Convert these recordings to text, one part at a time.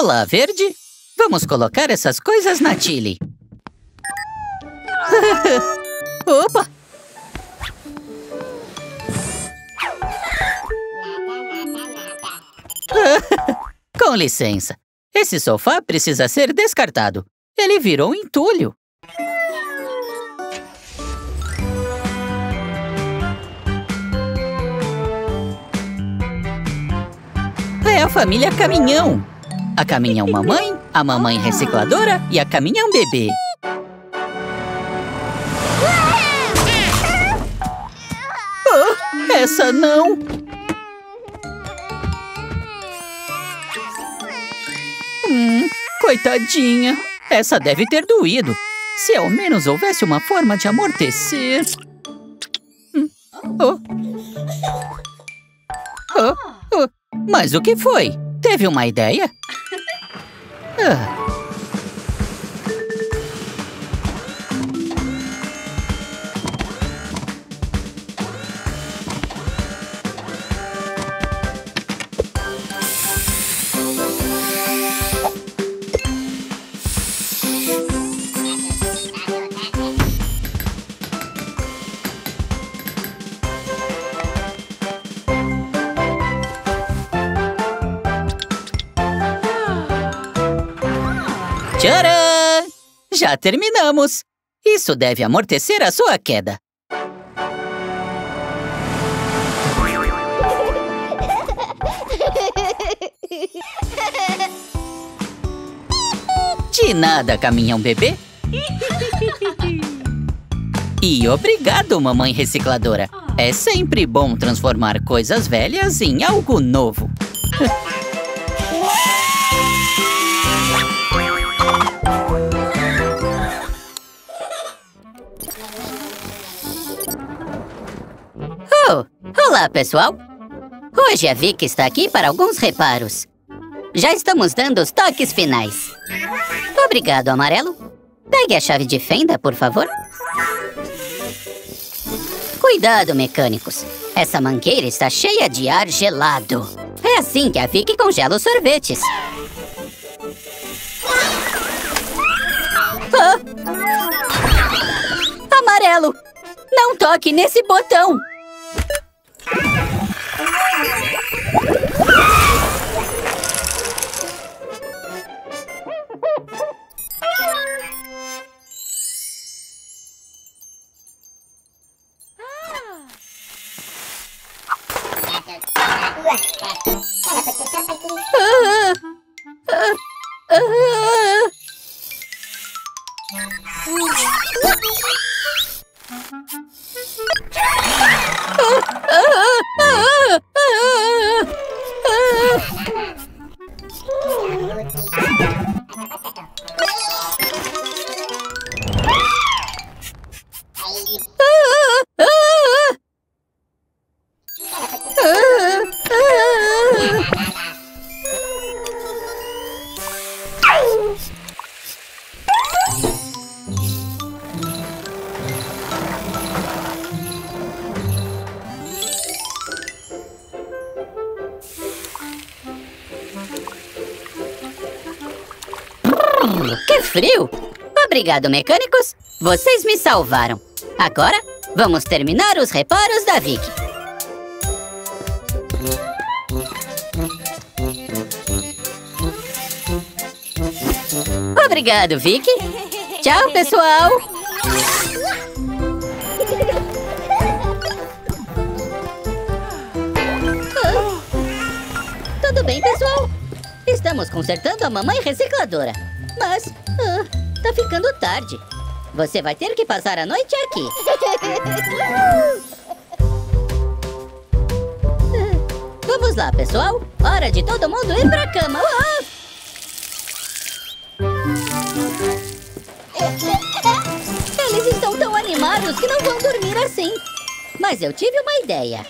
Olá, Verde. Vamos colocar essas coisas na Tilly. Opa! Com licença. Esse sofá precisa ser descartado. Ele virou entulho. É a família Caminhão. A Caminhão Mamãe, a Mamãe Recicladora e a Caminhão Bebê. Oh, essa não! Coitadinha. Essa deve ter doído. Se ao menos houvesse uma forma de amortecer. Mas o que foi? Teve uma ideia? Tcharam! Já terminamos! Isso deve amortecer a sua queda. De nada, Caminhão Bebê. E obrigado, Mamãe Recicladora. É sempre bom transformar coisas velhas em algo novo. Olá, pessoal! Hoje a Vicky está aqui para alguns reparos. Já estamos dando os toques finais. Obrigado, Amarelo. Pegue a chave de fenda, por favor. Cuidado, mecânicos. Essa mangueira está cheia de ar gelado. É assim que a Vicky congela os sorvetes. Amarelo! Não toque nesse botão! Que frio! Obrigado, mecânicos! Vocês me salvaram! Agora, vamos terminar os reparos da Vicky. Obrigado, Vicky! Tchau, pessoal! Tudo bem, pessoal? Estamos consertando a Mamãe Recicladora. Mas, tá ficando tarde. Você vai ter que passar a noite aqui. Vamos lá, pessoal. Hora de todo mundo ir pra cama. Eles estão tão animados que não vão dormir assim. Mas eu tive uma ideia.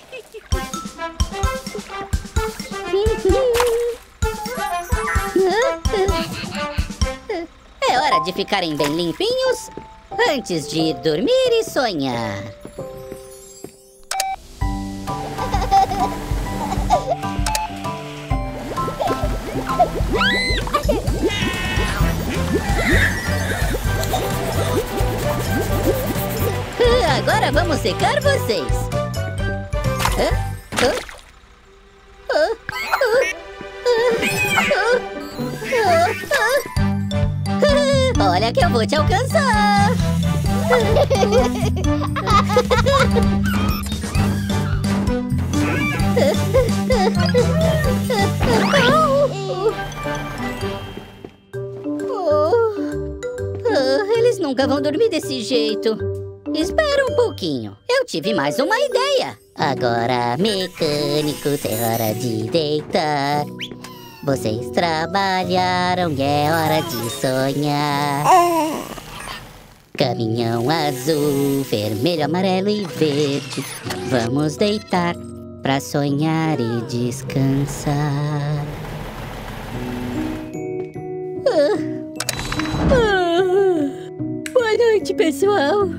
É hora de ficarem bem limpinhos antes de ir dormir e sonhar. Agora vamos secar vocês. Olha que eu vou te alcançar. Eles nunca vão dormir desse jeito. Espera um pouquinho. Eu tive mais uma ideia. Agora, mecânicos, é hora de deitar. Vocês trabalharam e é hora de sonhar. Caminhão azul, vermelho, amarelo e verde. Vamos deitar pra sonhar e descansar. Boa noite, pessoal.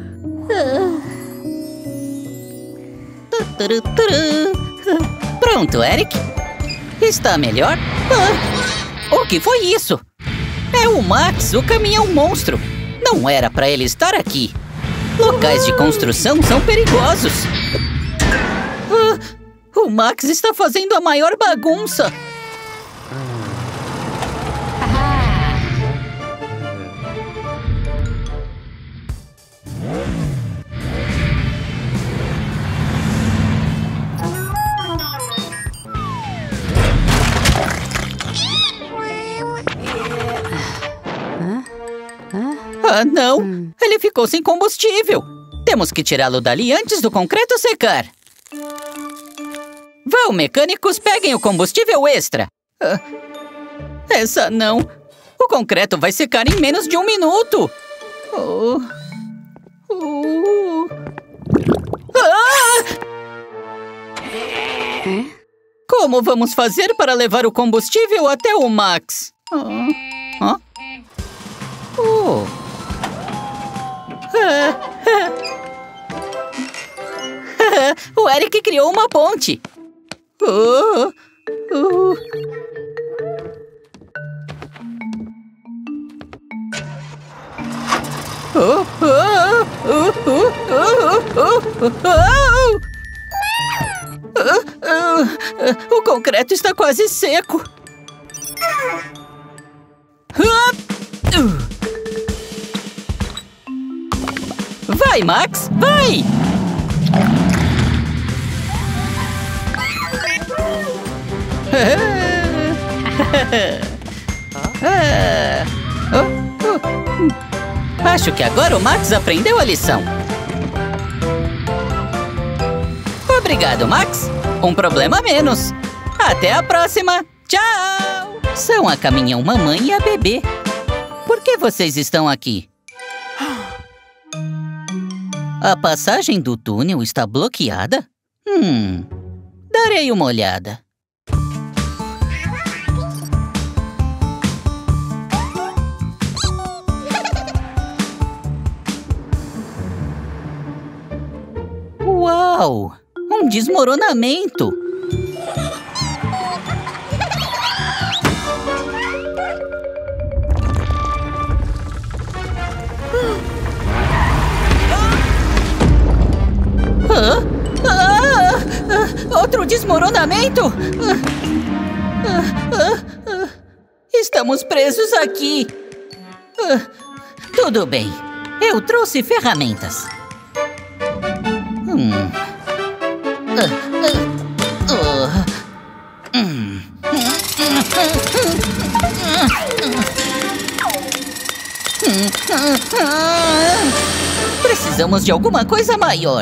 Pronto, Eric? Está melhor? O que foi isso? É o Max, o caminhão monstro. Não era para ele estar aqui. Locais de construção são perigosos. O Max está fazendo a maior bagunça. Ah, não! Ele ficou sem combustível! Temos que tirá-lo dali antes do concreto secar! Vão, mecânicos, peguem o combustível extra! Essa não! O concreto vai secar em menos de 1 minuto! Como vamos fazer para levar o combustível até o Max? O Eric criou uma ponte. O concreto está quase seco. Vai, Max, vai! Acho que agora o Max aprendeu a lição. Obrigado, Max. Um problema a menos. Até a próxima. Tchau! São a caminhão mamãe e a bebê. Por que vocês estão aqui? A passagem do túnel está bloqueada? Darei uma olhada. Uau! Um desmoronamento! Outro desmoronamento? Estamos presos aqui. Tudo bem. Eu trouxe ferramentas. Precisamos de alguma coisa maior.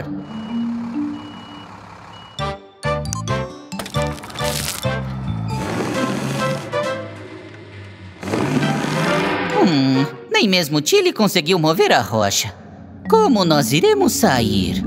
Nem mesmo Tilly conseguiu mover a rocha. Como nós iremos sair?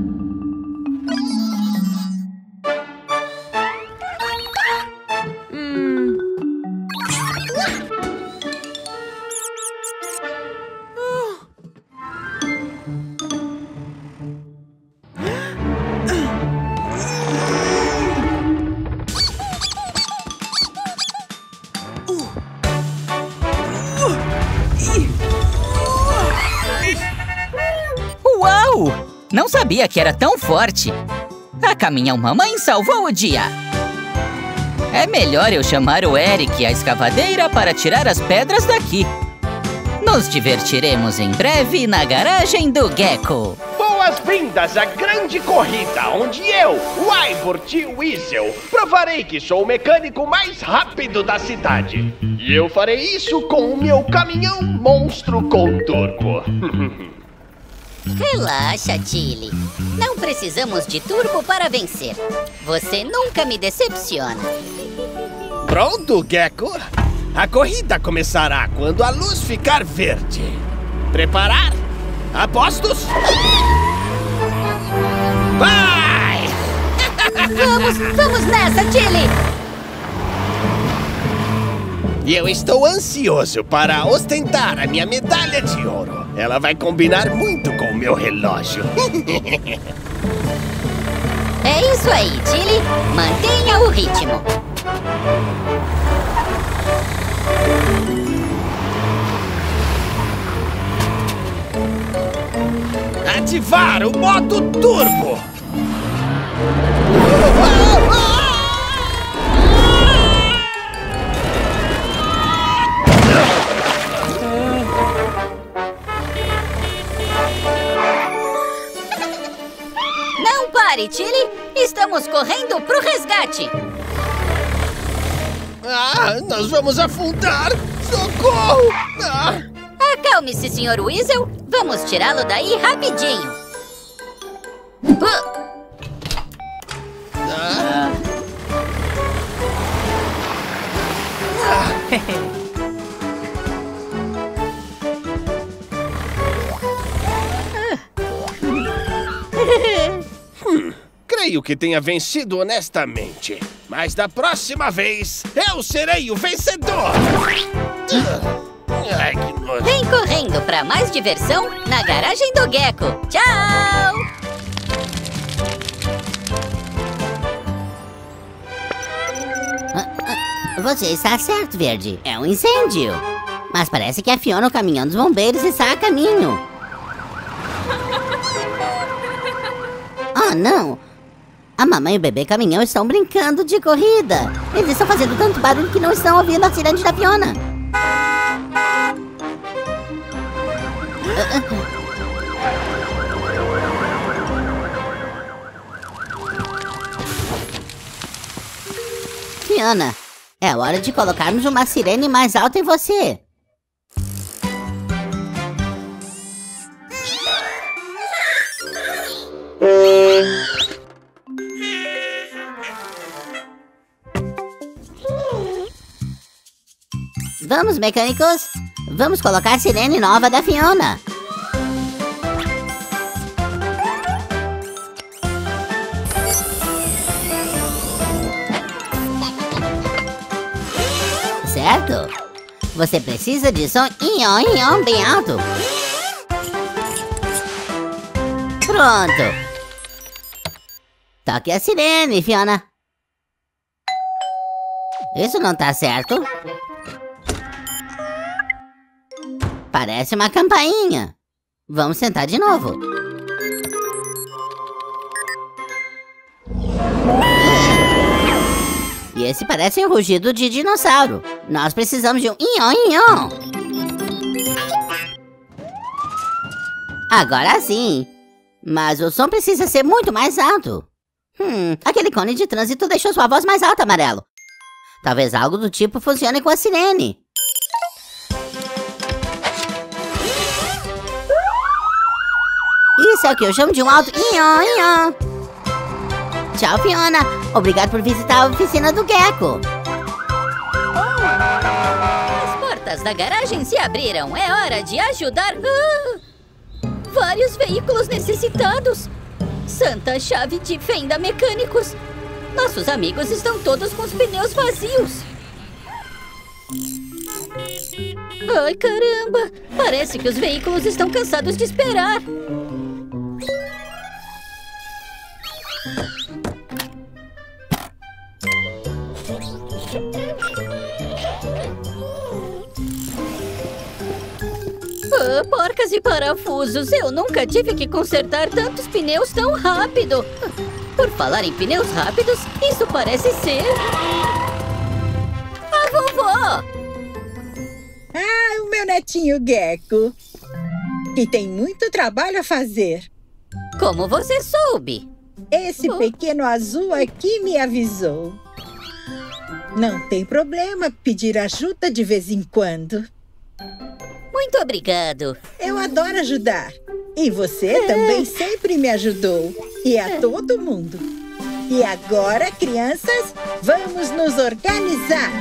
Não sabia que era tão forte. A caminhão mamãe salvou o dia. É melhor eu chamar o Eric e a escavadeira para tirar as pedras daqui. Nos divertiremos em breve na garagem do Gecko. Boas-vindas à grande corrida, onde eu, o Ivor T. Weasel, provarei que sou o mecânico mais rápido da cidade. E eu farei isso com o meu caminhão monstro com turbo. Relaxa, Tilly. Não precisamos de turbo para vencer. Você nunca me decepciona. Pronto, Gecko? A corrida começará quando a luz ficar verde. Preparar? Apostos? Vai! Vamos nessa, Tilly! E eu estou ansioso para ostentar a minha medalha de ouro. Ela vai combinar muito com o meu relógio. É isso aí, Tilly. Mantenha o ritmo. Ativar o modo turbo! Não pare, Tilly! Estamos correndo pro resgate! Nós vamos afundar! Socorro! Acalme-se, Sr. Weasel. Vamos tirá-lo daí rapidinho. Creio que tenha vencido honestamente. Mas da próxima vez, eu serei o vencedor! Ai, que nojo. Vem correndo para mais diversão na garagem do Gecko. Tchau! Você está certo, Verde. É um incêndio. Mas parece que a Fiona, o caminhão dos bombeiros, está a caminho. Oh, não! A mamãe e o bebê caminhão estão brincando de corrida. Eles estão fazendo tanto barulho que não estão ouvindo a sirene da Fiona. Fiona, é hora de colocarmos uma sirene mais alta em você. Vamos, mecânicos. Vamos colocar a sirene nova da Fiona. Certo? Você precisa de som ion bem alto. Pronto. Toque a sirene, Fiona. Isso não tá certo. Parece uma campainha. Vamos tentar de novo. E esse parece um rugido de dinossauro. Nós precisamos de um ion. Agora sim. Mas o som precisa ser muito mais alto. Aquele cone de trânsito deixou sua voz mais alta, Amarelo. Talvez algo do tipo funcione com a sirene. Isso é o que eu chamo de um alto ion. Tchau, Fiona. Obrigado por visitar a oficina do Gecko. As portas da garagem se abriram. É hora de ajudar. Vários veículos necessitados. Santa chave de fenda mecânicos. Nossos amigos estão todos com os pneus vazios. Ai, caramba. Parece que os veículos estão cansados de esperar. porcas e parafusos! Eu nunca tive que consertar tantos pneus tão rápido! Por falar em pneus rápidos, isso parece ser... a vovó! Ah, o meu netinho Gecko, que tem muito trabalho a fazer. Como você soube? Esse pequeno azul aqui me avisou. Não tem problema pedir ajuda de vez em quando. Muito obrigado. Eu adoro ajudar. E você também sempre me ajudou. E a todo mundo. E agora, crianças, vamos nos organizar.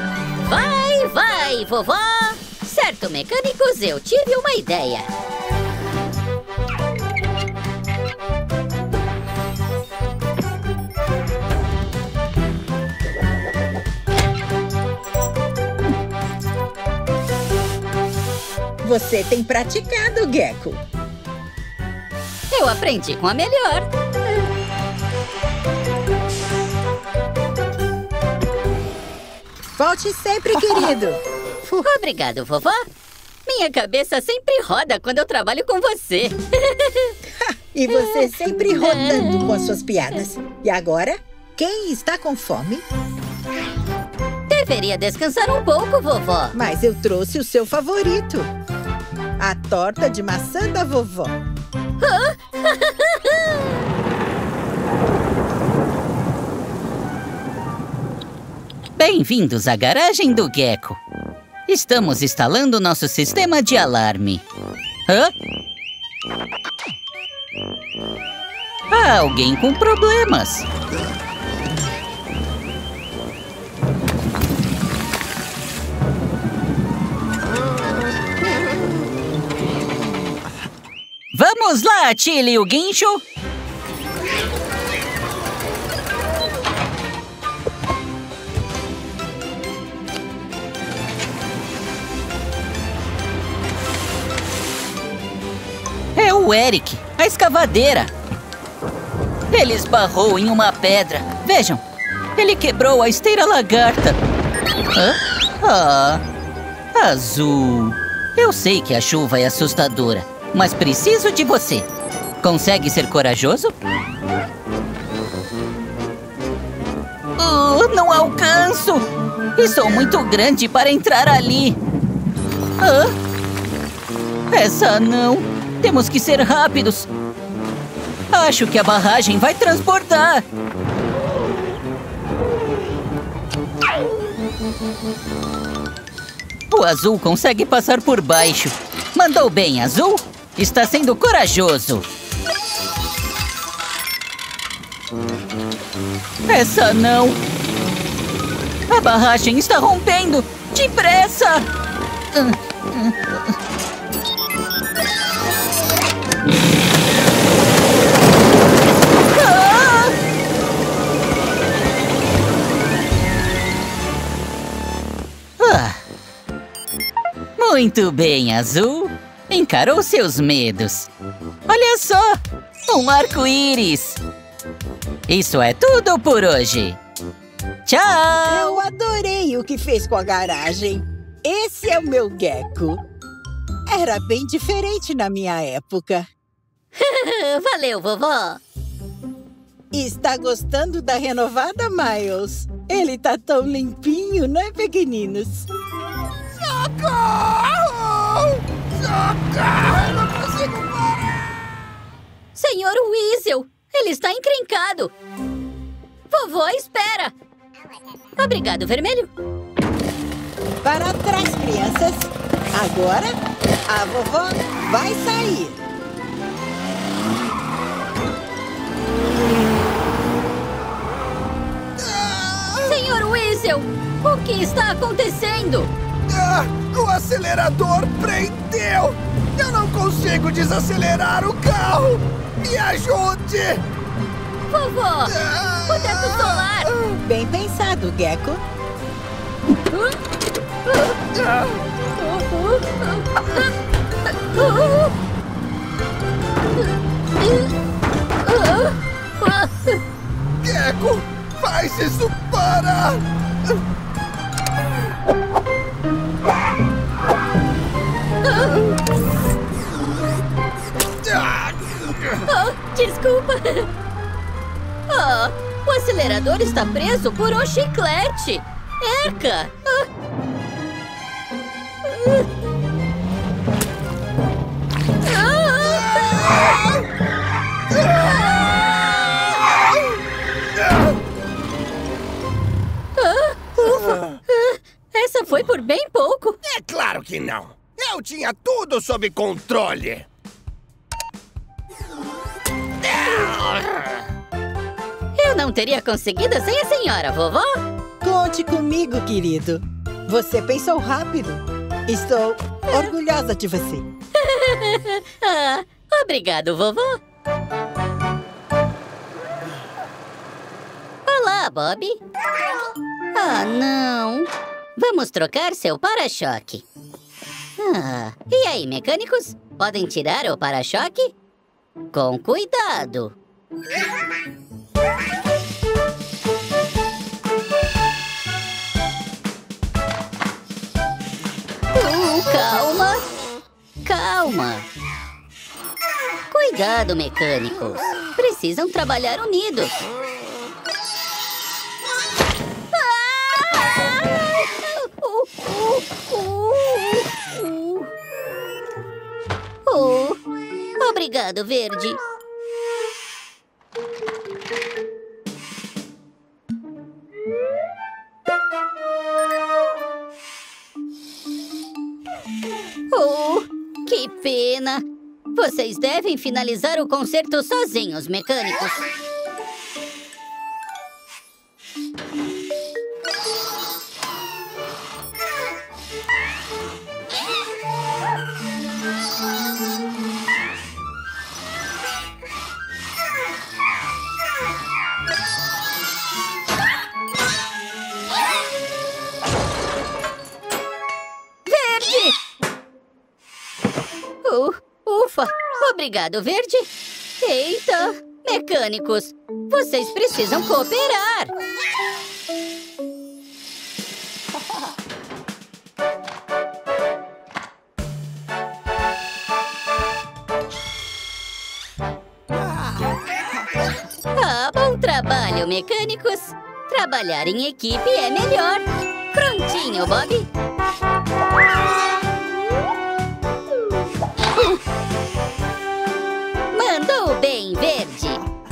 Vai, vovó! Certo, mecânicos, eu tive uma ideia. Você tem praticado, Gecko. Eu aprendi com a melhor. Volte sempre, querido. Obrigado, vovó. Minha cabeça sempre roda quando eu trabalho com você. E você sempre rodando com as suas piadas. E agora, quem está com fome? Deveria descansar um pouco, vovó. Mas eu trouxe o seu favorito. A torta de maçã da vovó. Bem-vindos à garagem do Gecko. Estamos instalando nosso sistema de alarme. Hã? Há alguém com problemas. Vamos lá, Tilly e o Guincho! É o Eric, a escavadeira. Ele esbarrou em uma pedra. Vejam, ele quebrou a esteira lagarta. Azul. Eu sei que a chuva é assustadora, mas preciso de você. Consegue ser corajoso? Não alcanço! E sou muito grande para entrar ali. Essa não. Temos que ser rápidos. Acho que a barragem vai transbordar. O azul consegue passar por baixo. Mandou bem, azul. Está sendo corajoso. Essa não. A barragem está rompendo. Depressa! Muito bem, azul. Encarou seus medos. Olha só, um arco-íris. Isso é tudo por hoje. Tchau! Eu adorei o que fez com a garagem. Esse é o meu Gecko. Era bem diferente na minha época. Valeu, vovó. Está gostando da renovada, Miles? Ele tá tão limpinho, né, pequeninos? Socorro! Socorro! Eu não consigo parar! Senhor Weasel, ele está encrencado. Vovó, espera. Obrigado, Vermelho. Para trás, crianças. Agora, a vovó vai sair. Senhor Weasel, o que está acontecendo? O acelerador prendeu! Eu não consigo desacelerar o carro! Me ajude! Vovó, o teto solar! Bem pensado, Gecko. Gecko, faz isso parar! Desculpa. O acelerador está preso por um chiclete. Eca! Essa foi por bem pouco. É claro que não. Eu tinha tudo sob controle. Eu não teria conseguido sem a senhora, vovó. Conte comigo, querido. Você pensou rápido. Estou orgulhosa de você. Obrigado, vovó. Olá, Bob. Não. Vamos trocar seu para-choque. E aí, mecânicos? Podem tirar o para-choque? Com cuidado. Calma. Calma. Cuidado, mecânicos. Precisam trabalhar unidos. Obrigado, Verde. Que pena. Vocês devem finalizar o concerto sozinhos, mecânicos. Ufa! Obrigado, Verde. Eita! Mecânicos, vocês precisam cooperar. Bom trabalho, mecânicos. Trabalhar em equipe é melhor. Prontinho, Bob. Mandou bem, Verde.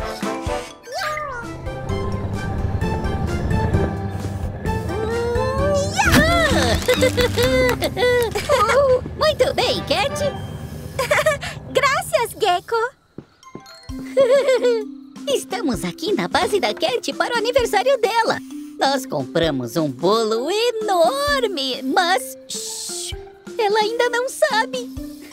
Muito bem, Cat. Graças, Gecko. Estamos aqui na base da Cat para o aniversário dela. Nós compramos um bolo enorme, mas... shh, ela ainda não sabe.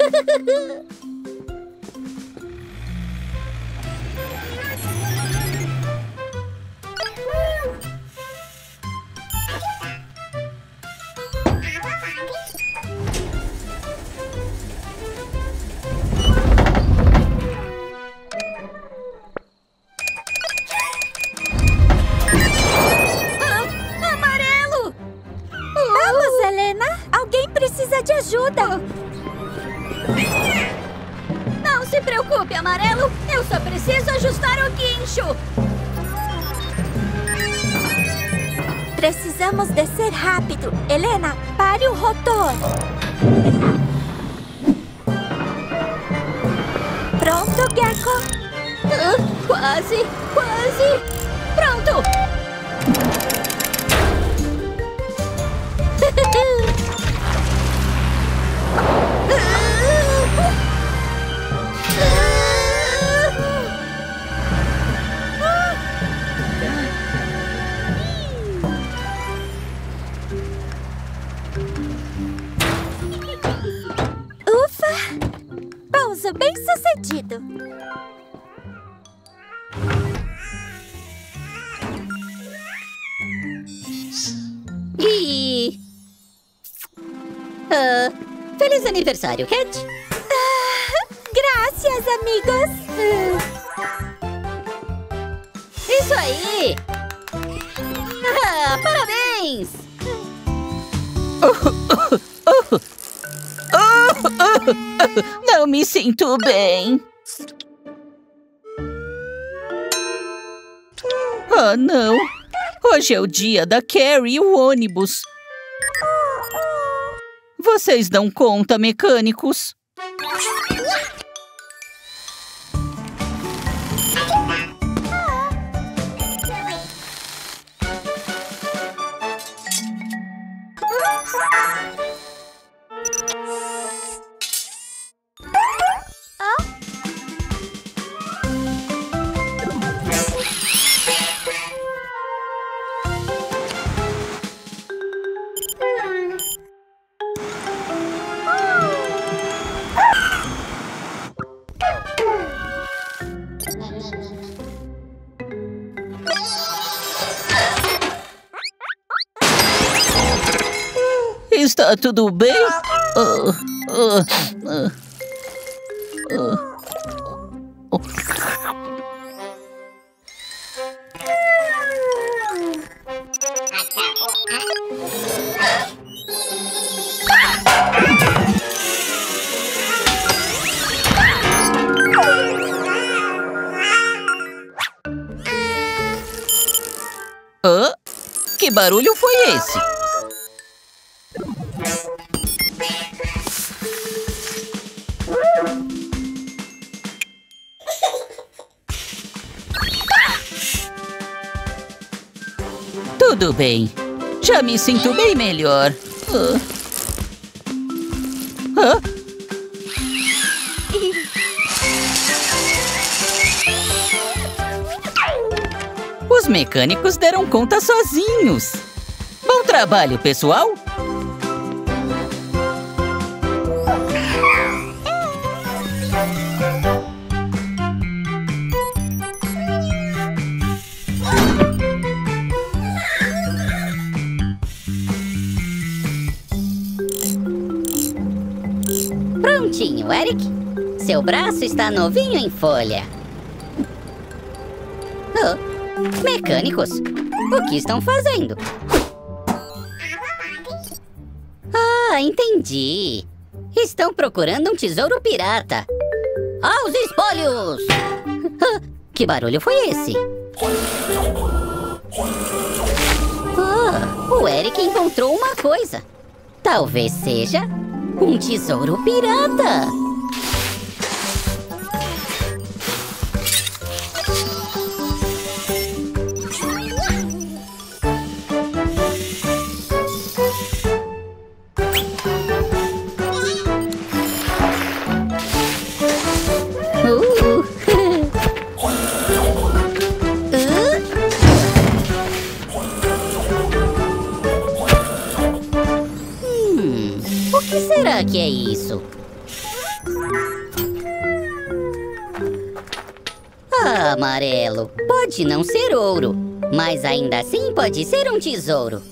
Amarelo! Vamos, Helena! Alguém precisa de ajuda! Não se preocupe, Amarelo! Eu só preciso ajustar o guincho! Precisamos descer rápido. Helena, pare o rotor. Pronto, Gecko? Quase, quase! Pronto! Ufa! Pouso bem sucedido. E... feliz aniversário, Cat! Graças, amigos! Isso aí! Parabéns! Não me sinto bem. Ah, não. Hoje é o dia da Carrie e o ônibus. Vocês dão conta, mecânicos? Está tudo bem? Que barulho foi esse? Tudo bem. Já me sinto bem melhor. Os mecânicos deram conta sozinhos. Bom trabalho, pessoal! Prontinho, Eric. Seu braço está novinho em folha. Mecânicos, o que estão fazendo? Ah, entendi. Estão procurando um tesouro pirata. Aos espólios! Que barulho foi esse? O Eric encontrou uma coisa. Talvez seja um tesouro pirata. O que será que é isso? Ah, amarelo. Pode não ser ouro, mas ainda assim pode ser um tesouro.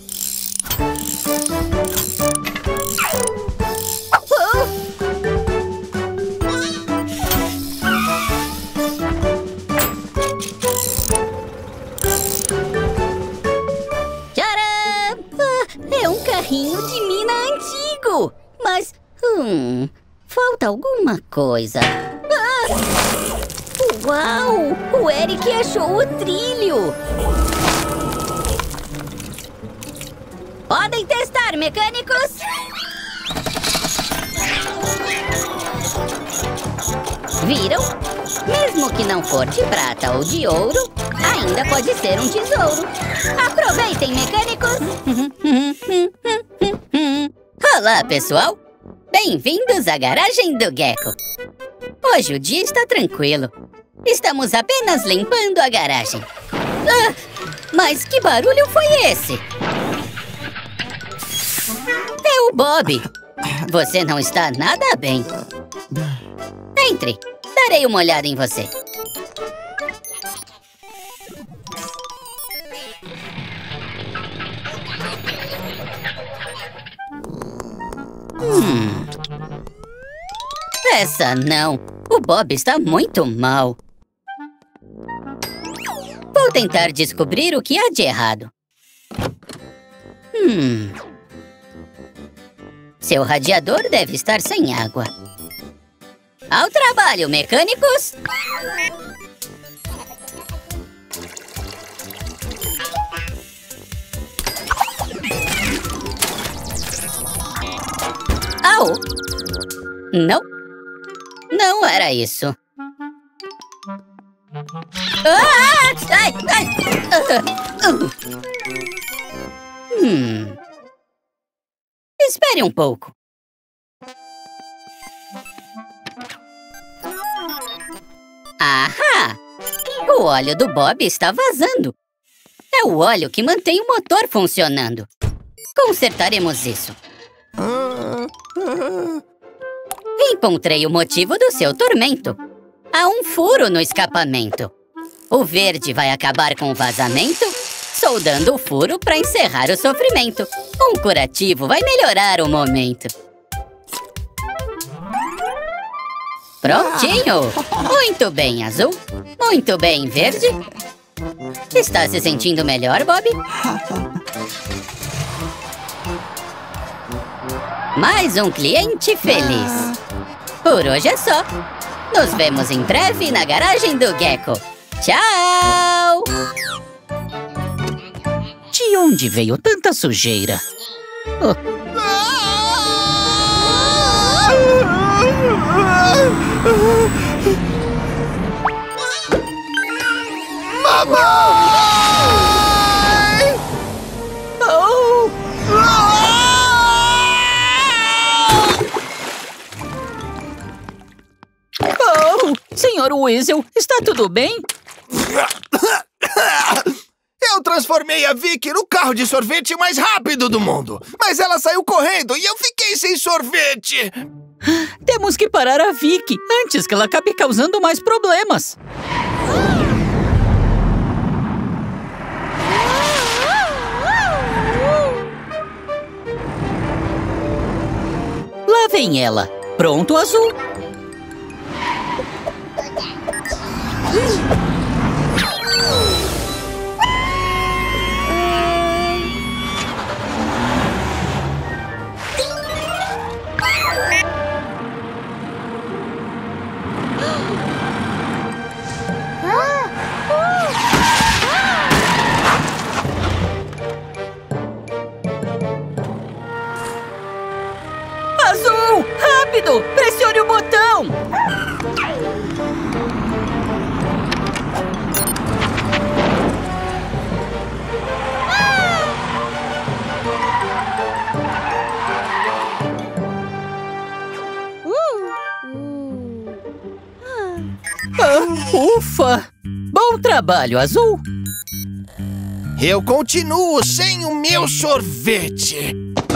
Tcharam! É um carrinho de mina antigo. Mas, falta alguma coisa. Uau! O Eric achou o trilho! Podem testar, mecânicos! Viram? Mesmo que não for de prata ou de ouro, ainda pode ser um tesouro. Aproveitem, mecânicos! Olá, pessoal! Bem-vindos à garagem do Gecko. Hoje o dia está tranquilo. Estamos apenas limpando a garagem. Mas que barulho foi esse? É o Bob. Você não está nada bem. Entre. Darei uma olhada em você. Essa não. O Bob está muito mal. Vou tentar descobrir o que há de errado. Seu radiador deve estar sem água. Ao trabalho, mecânicos! Uau! Não. Não era isso. Ah! Ai! Ai! Espere um pouco. Ahá! O óleo do Bob está vazando. É o óleo que mantém o motor funcionando. Consertaremos isso. Encontrei o motivo do seu tormento. Há um furo no escapamento. O verde vai acabar com o vazamento, soldando o furo para encerrar o sofrimento. Um curativo vai melhorar o momento. Prontinho! Muito bem, azul. Muito bem, verde. Está se sentindo melhor, Bob? Mais um cliente feliz. Por hoje é só. Nos vemos em breve na garagem do Gecko. Tchau! De onde veio tanta sujeira? Mamãe! Oh! Oh! Senhor Weasel, está tudo bem? Eu transformei a Vicky no carro de sorvete mais rápido do mundo. Mas ela saiu correndo e eu fiquei sem sorvete. Temos que parar a Vicky antes que ela acabe causando mais problemas. Lá vem ela. Pronto, azul? Azul! Rápido! Pressione o botão! Ufa! Bom trabalho, azul! Eu continuo sem o meu sorvete.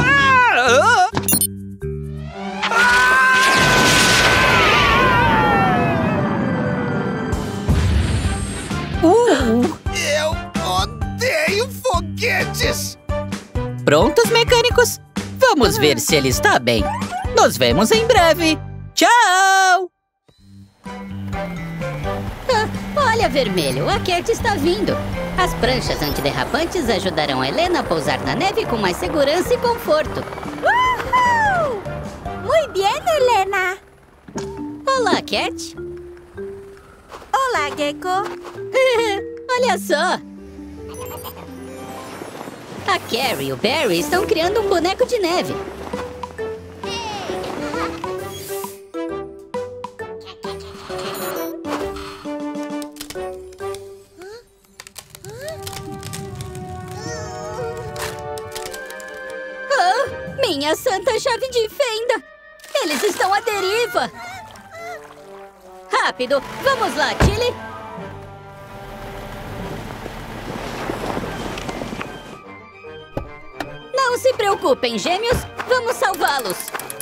Eu odeio foguetes! Prontos, mecânicos? Vamos ver se ele está bem. Nos vemos em breve. Tchau! Olha, vermelho, a Cat está vindo. As pranchas antiderrapantes ajudarão a Helena a pousar na neve com mais segurança e conforto. Uhul! Muito bem, Helena. Olá, Cat. Olá, Gecko. Olha só. A Carrie e o Barry estão criando um boneco de neve. Minha santa chave de fenda! Eles estão à deriva! Rápido! Vamos lá, Tilly! Não se preocupem, gêmeos! Vamos salvá-los!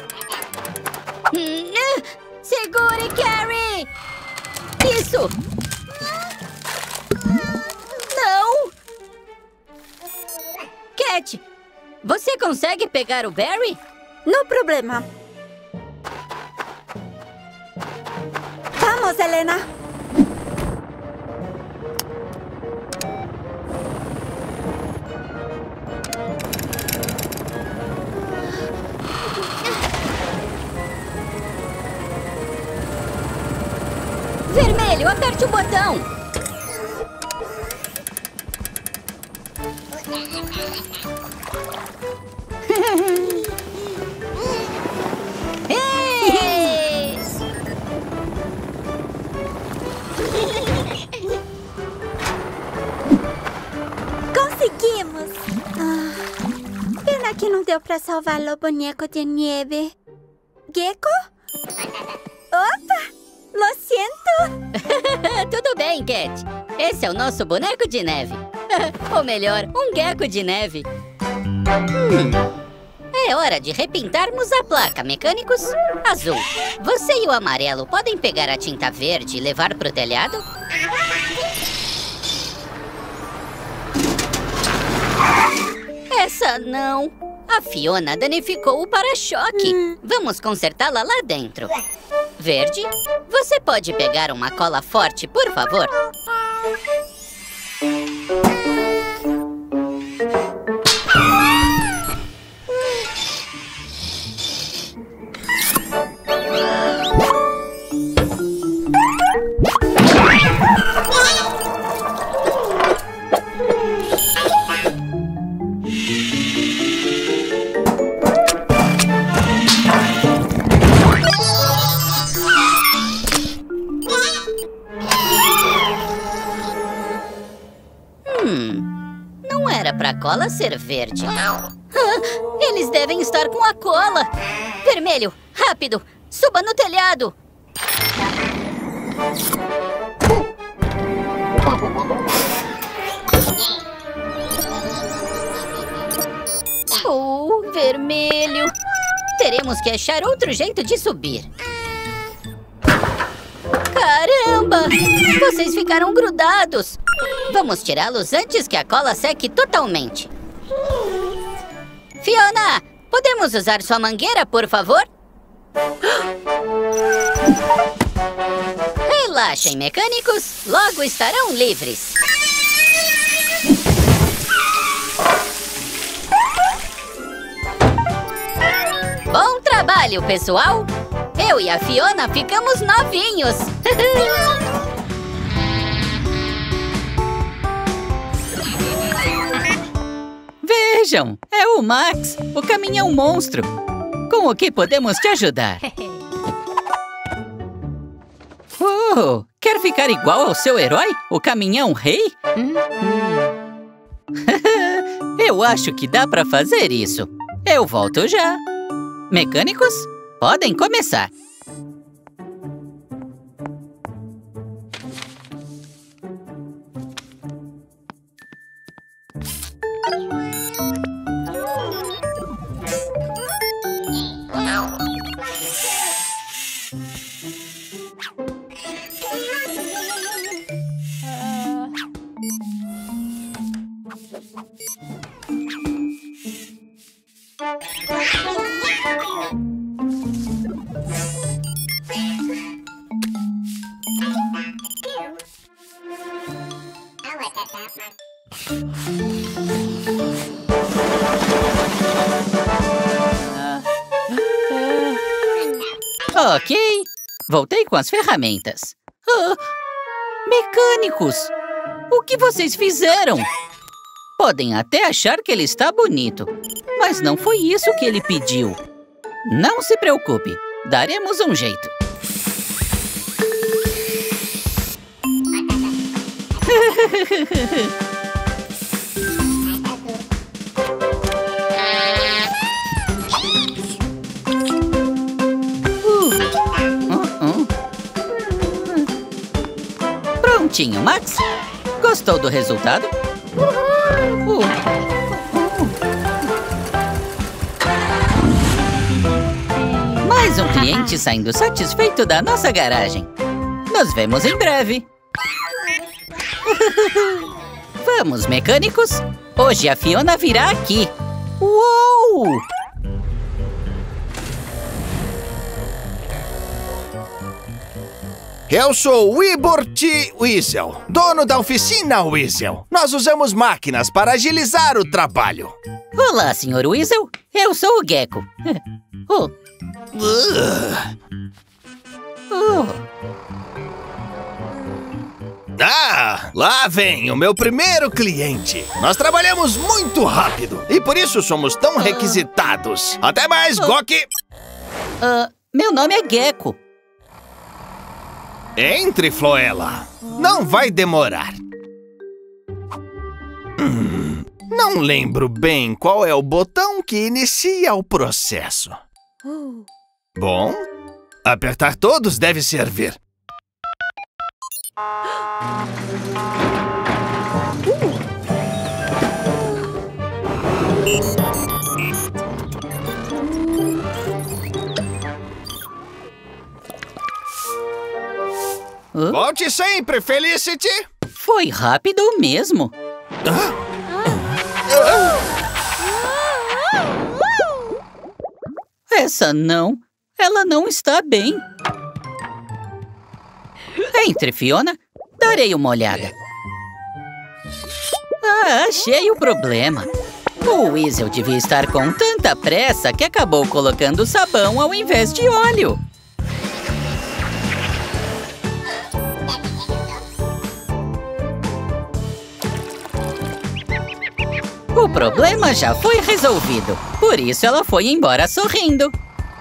Segure, Carrie! Isso! Não! Cat! Você consegue pegar o Barry? No problema. Vamos, Helena. Vermelho, aperte o botão. que não deu pra salvar o boneco de neve. Gecko? Opa! Lo siento! Tudo bem, Cat. Esse é o nosso boneco de neve. Ou melhor, um gecko de neve. É hora de repintarmos a placa, mecânicos. Azul, você e o amarelo podem pegar a tinta verde e levar pro telhado? Essa não. A Fiona danificou o para-choque. Vamos consertá-la lá dentro. Verde, você pode pegar uma cola forte, por favor? Não era pra cola ser verde. Eles devem estar com a cola. Vermelho, rápido, suba no telhado. Vermelho. Teremos que achar outro jeito de subir. Caramba! Vocês ficaram grudados. Vamos tirá-los antes que a cola seque totalmente. Fiona, podemos usar sua mangueira, por favor? Relaxem, mecânicos. Logo estarão livres. Bom trabalho, pessoal! Eu e a Fiona ficamos novinhos! Vejam, é o Max, o caminhão monstro. Com o que podemos te ajudar? Quer ficar igual ao seu herói, o caminhão rei? Eu acho que dá pra fazer isso. Eu volto já. Mecânicos, podem começar. Ok, voltei com as ferramentas. Mecânicos, o que vocês fizeram? Podem até achar que ele está bonito, mas não foi isso que ele pediu. Não se preocupe, daremos um jeito. Prontinho, Max. Gostou do resultado? Mais um cliente saindo satisfeito da nossa garagem. Nos vemos em breve. Vamos, mecânicos. Hoje a Fiona virá aqui. Uou! Eu sou o Ybor T. Weasel, dono da oficina Weasel. Nós usamos máquinas para agilizar o trabalho. Olá, Sr. Weasel. Eu sou o Gecko. Ah, lá vem o meu primeiro cliente. Nós trabalhamos muito rápido e por isso somos tão requisitados. Até mais, Gok! Meu nome é Gecko. Entre, Floella. Não vai demorar. Não lembro bem qual é o botão que inicia o processo. Bom, apertar todos deve servir. Volte sempre, Felicity! Foi rápido mesmo. Essa não. Ela não está bem. Entre, Fiona. Darei uma olhada. Ah, achei o problema. O Weasel devia estar com tanta pressa que acabou colocando sabão ao invés de óleo. O problema já foi resolvido. Por isso ela foi embora sorrindo.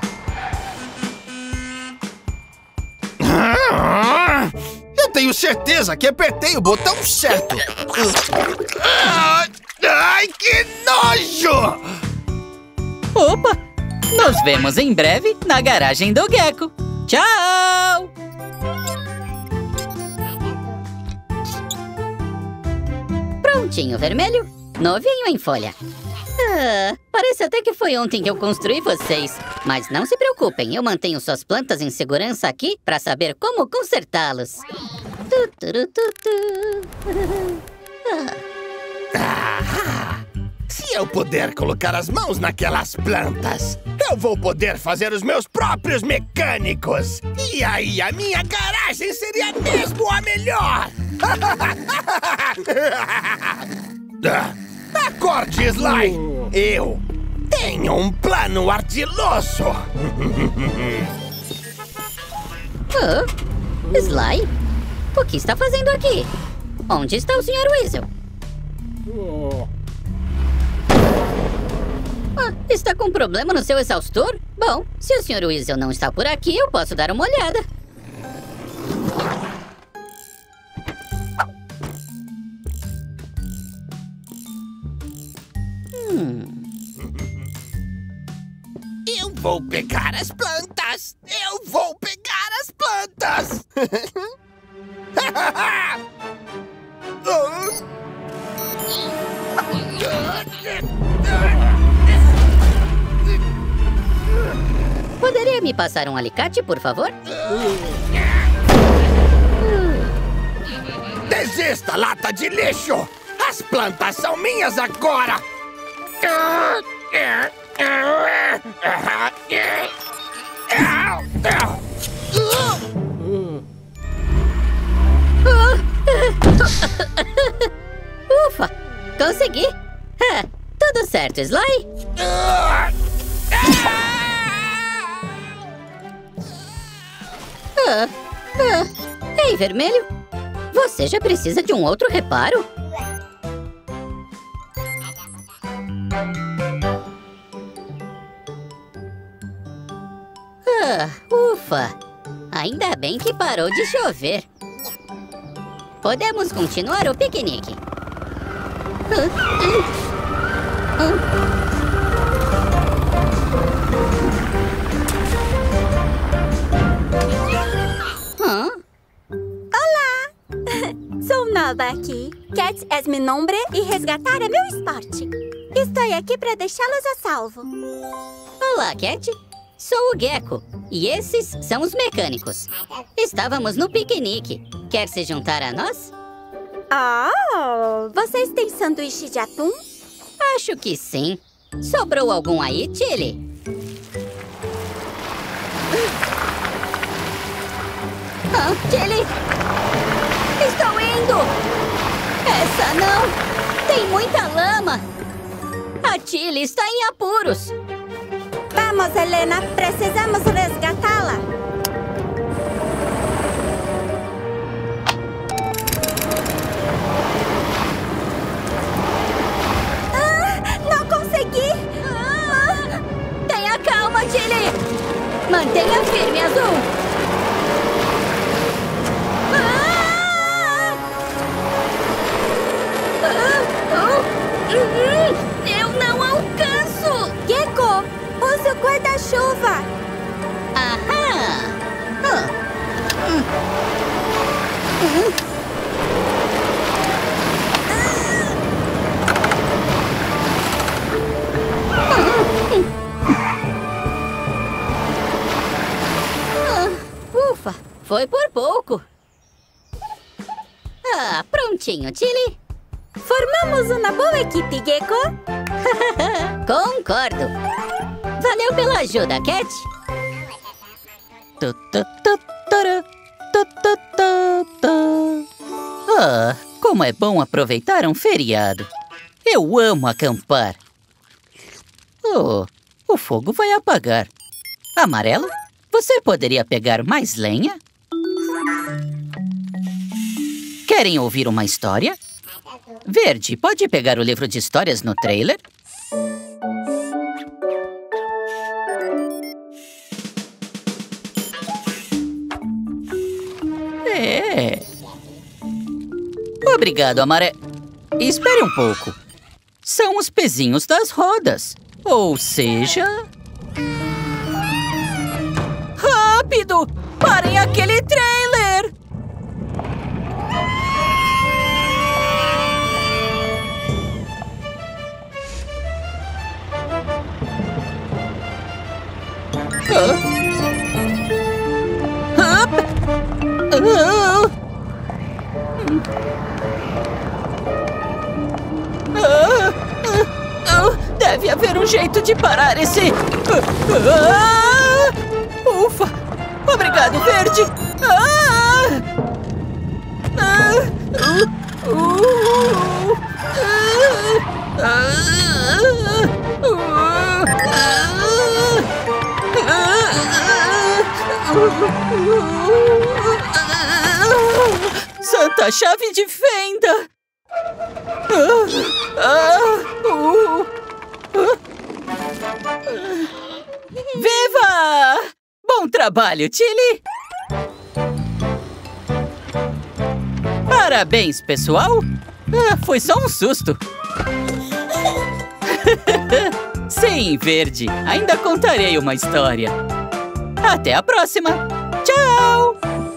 Eu tenho certeza que apertei o botão certo. Ai, que nojo! Opa! Nos vemos em breve na garagem do Gecko. Tchau! Prontinho, vermelho. Novinho em folha. Parece até que foi ontem que eu construí vocês. Mas não se preocupem, eu mantenho suas plantas em segurança aqui para saber como consertá-los. Se eu puder colocar as mãos naquelas plantas, eu vou poder fazer os meus próprios mecânicos. E aí a minha garagem seria mesmo a melhor. Acorde, Sly! Eu tenho um plano ardiloso! Sly? O que está fazendo aqui? Onde está o Sr. Weasel? Está com problema no seu exaustor? Bom, se o Sr. Weasel não está por aqui, eu posso dar uma olhada. Eu vou pegar as plantas! Eu vou pegar as plantas! Poderia me passar um alicate, por favor? Desista, lata de lixo! As plantas são minhas agora! Ufa! Consegui! Tudo certo, Sly? Ei, vermelho! Você já precisa de um outro reparo? Ufa! Ainda bem que parou de chover. Podemos continuar o piquenique. Olá! Sou nova aqui. Cat é meu nome e resgatar é meu esporte. Estou aqui para deixá-los a salvo. Olá, Cat. Sou o Gecko, e esses são os mecânicos. Estávamos no piquenique. Quer se juntar a nós? Oh, vocês têm sanduíche de atum? Acho que sim. Sobrou algum aí, Tilly? Tilly! Estou indo! Essa não! Tem muita lama! A Tilly está em apuros! Vamos, Helena! Precisamos resgatá-la! Não consegui! Tenha calma, Tilly! Mantenha firme, Azul! Eu não alcanço! Gecko, use o guarda-chuva. Aham! Ufa, foi por pouco. Prontinho, Tilly. Formamos uma boa equipe, Gecko. Concordo. Valeu pela ajuda, Cat. Como é bom aproveitar um feriado. Eu amo acampar. O fogo vai apagar. Amarelo, você poderia pegar mais lenha? Querem ouvir uma história? Verde, pode pegar o livro de histórias no trailer? Obrigado, Amarelo. Espere um pouco. São os pezinhos das rodas. Ou seja... Rápido! Parem aquele trailer! Deve haver um jeito de parar esse... Ufa! Obrigado, Verde! Santa chave de fenda! Viva! Bom trabalho, Tilly! Parabéns, pessoal! Foi só um susto! Sim, Verde! Ainda contarei uma história! Até a próxima! Tchau!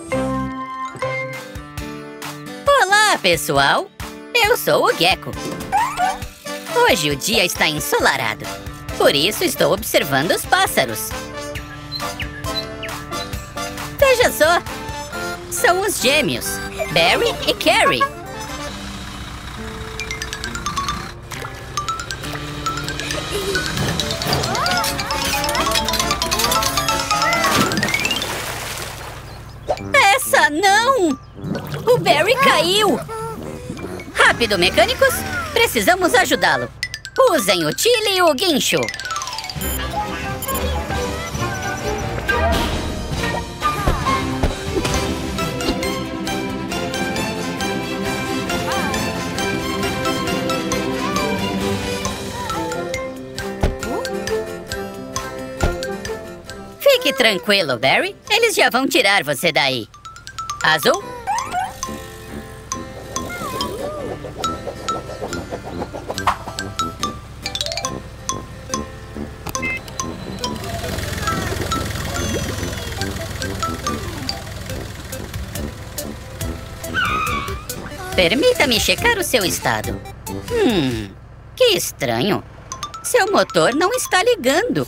Olá, pessoal! Eu sou o Gecko. Hoje o dia está ensolarado. Por isso estou observando os pássaros. Veja só! São os gêmeos, Barry e Carrie. Essa não! O Barry caiu! Rápido, mecânicos! Precisamos ajudá-lo. Usem o Tilly e o guincho. Fique tranquilo, Barry. Eles já vão tirar você daí. Azul? Permita-me checar o seu estado. Que estranho. Seu motor não está ligando.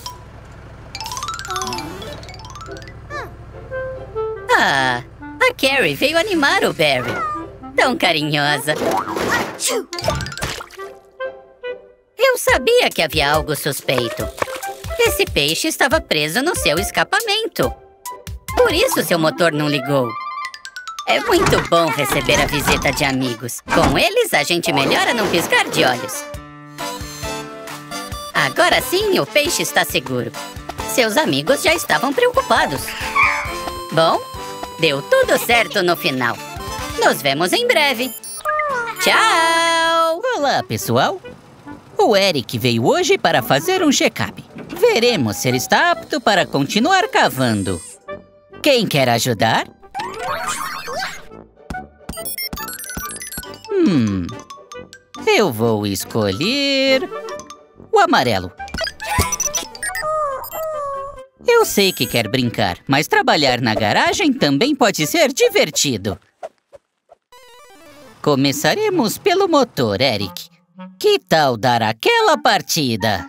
A Carrie veio animar o Barry. Tão carinhosa. Eu sabia que havia algo suspeito. Esse peixe estava preso no seu escapamento. Por isso seu motor não ligou. É muito bom receber a visita de amigos. Com eles, a gente melhora num piscar de olhos. Agora sim, o peixe está seguro. Seus amigos já estavam preocupados. Bom, deu tudo certo no final. Nos vemos em breve. Tchau! Olá, pessoal. O Eric veio hoje para fazer um check-up. Veremos se ele está apto para continuar cavando. Quem quer ajudar? Eu vou escolher o amarelo. Eu sei que quer brincar, mas trabalhar na garagem também pode ser divertido. Começaremos pelo motor, Eric. Que tal dar aquela partida?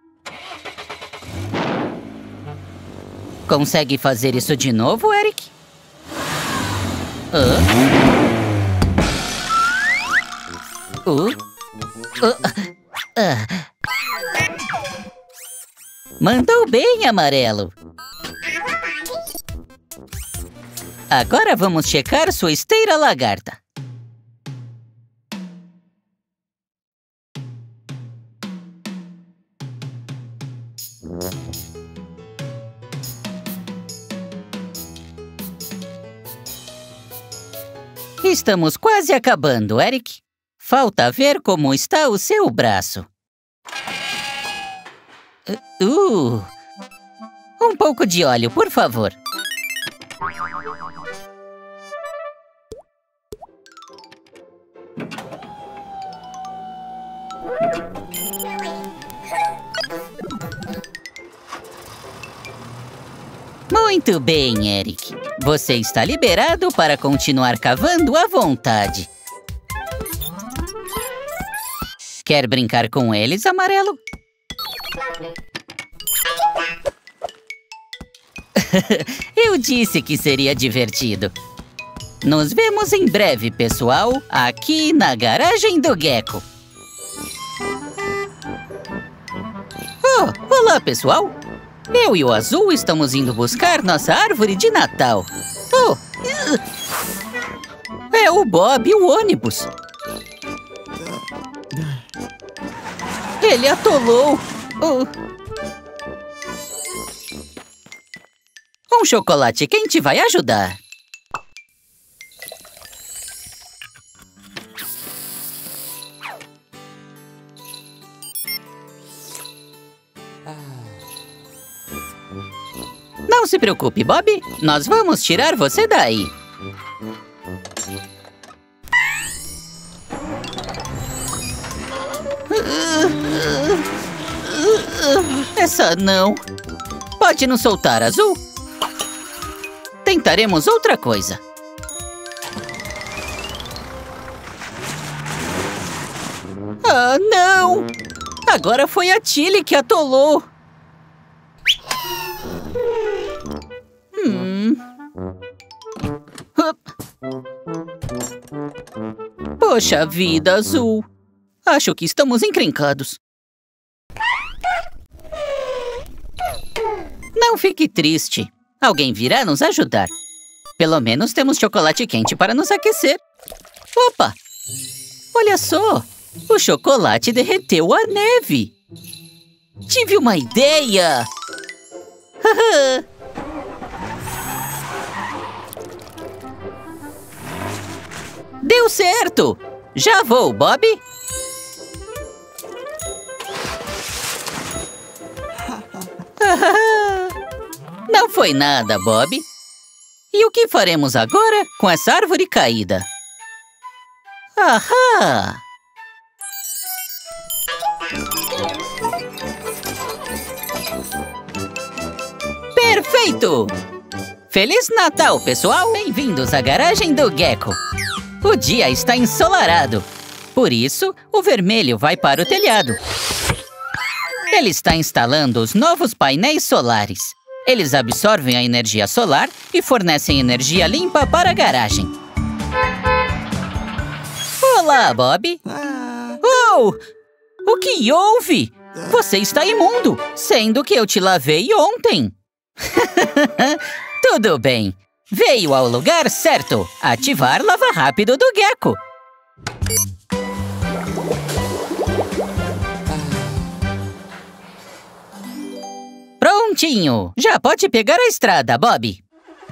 Consegue fazer isso de novo, Eric? Mandou bem, amarelo. Agora vamos checar sua esteira lagarta. Estamos quase acabando, Eric. Falta ver como está o seu braço. Um pouco de óleo, por favor. Muito bem, Eric. Você está liberado para continuar cavando à vontade. Quer brincar com eles, amarelo? Eu disse que seria divertido. Nos vemos em breve, pessoal, aqui na garagem do Gecko. Oh, olá, pessoal. Eu e o Azul estamos indo buscar nossa árvore de Natal. Oh, é o Bob e o ônibus. Ele atolou. Um chocolate quente vai ajudar. Não se preocupe, Bob. Nós vamos tirar você daí. Essa não. Pode nos soltar, Azul? Tentaremos outra coisa. Ah, não! Agora foi a Tilly que atolou. Poxa vida, Azul. Acho que estamos encrencados. Não fique triste. Alguém virá nos ajudar. Pelo menos temos chocolate quente para nos aquecer. Opa! Olha só! O chocolate derreteu a neve. Tive uma ideia! Deu certo! Já vou, Bob! Não foi nada, Bob. E o que faremos agora com essa árvore caída? Ahá! Perfeito! Feliz Natal, pessoal! Bem-vindos à garagem do Gecko. O dia está ensolarado. Por isso, o vermelho vai para o telhado. Ele está instalando os novos painéis solares. Eles absorvem a energia solar e fornecem energia limpa para a garagem. Olá, Bob! Oh! O que houve? Você está imundo, sendo que eu te lavei ontem. Tudo bem. Veio ao lugar certo. Ativar Lava Rápido do Gecko. Prontinho! Já pode pegar a estrada, Bob.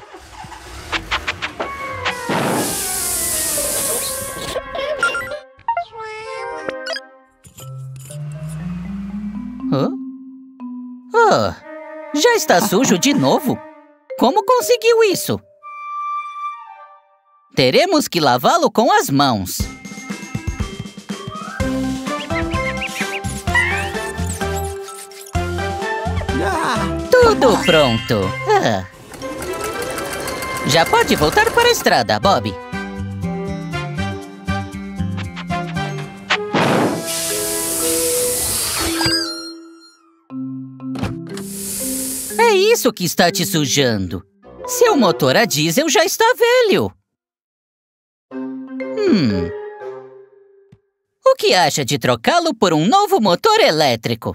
Já está sujo de novo? Como conseguiu isso? Teremos que lavá-lo com as mãos. Tudo pronto. Já pode voltar para a estrada, Bob. É isso que está te sujando. Seu motor a diesel já está velho. O que acha de trocá-lo por um novo motor elétrico?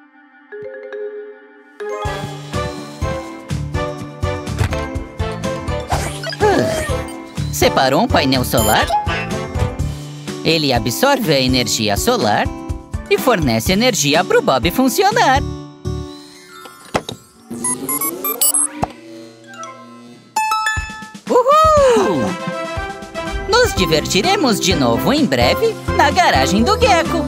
Separou um painel solar? Ele absorve a energia solar e fornece energia para o Bob funcionar. Uhul! Nos divertiremos de novo em breve na garagem do Gecko.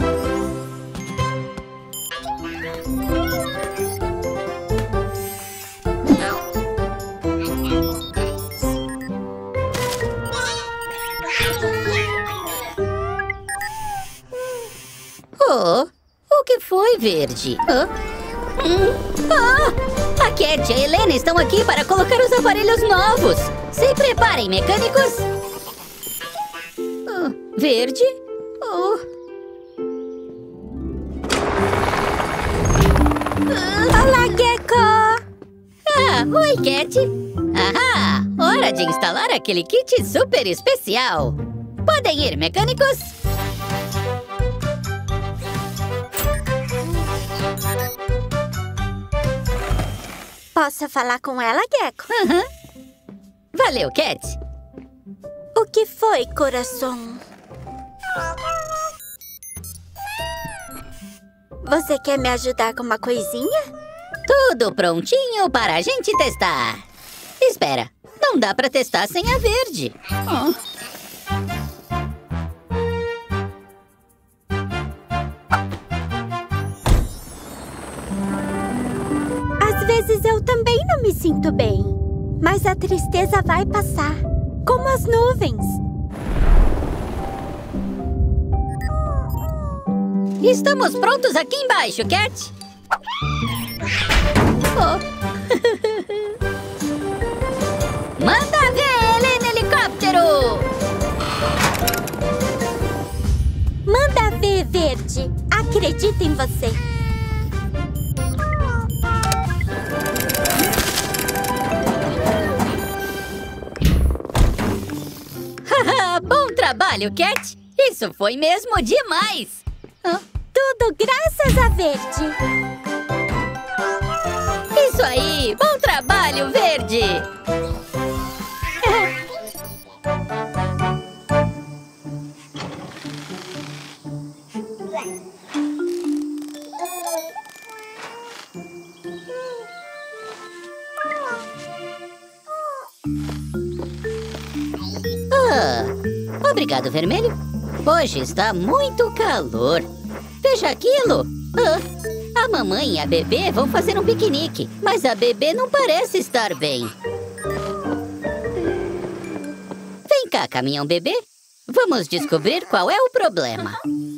Oh, o que foi, Verde? A Cat e a Helena estão aqui para colocar os aparelhos novos. Se preparem, mecânicos. Verde? Olá, Gecko! Oi, Cat. Hora de instalar aquele kit super especial. Podem ir, mecânicos. Posso falar com ela, Gecko? Valeu, Cat. O que foi, coração? Você quer me ajudar com uma coisinha? Tudo prontinho para a gente testar. Espera, não dá para testar sem a Verde. Às vezes eu também não me sinto bem. Mas a tristeza vai passar, como as nuvens. Estamos prontos aqui embaixo, Cat. Manda ver, Helena Helicóptero! Manda ver, Verde. Acredito em você. Bom trabalho, Cat! Isso foi mesmo demais! Tudo graças a Verde! Isso aí! Bom trabalho, Verde! Obrigado, Vermelho. Hoje está muito calor. Veja aquilo. A mamãe e a bebê vão fazer um piquenique, mas a bebê não parece estar bem. Vem cá, caminhão bebê. Vamos descobrir qual é o problema.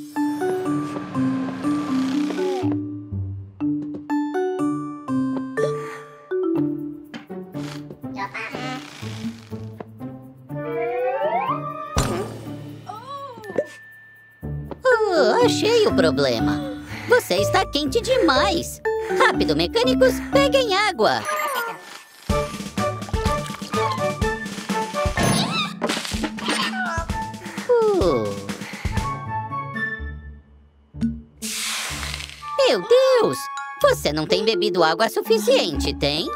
Achei o problema. Você está quente demais. Rápido, mecânicos, peguem água. Meu Deus! Você não tem bebido água suficiente, tem?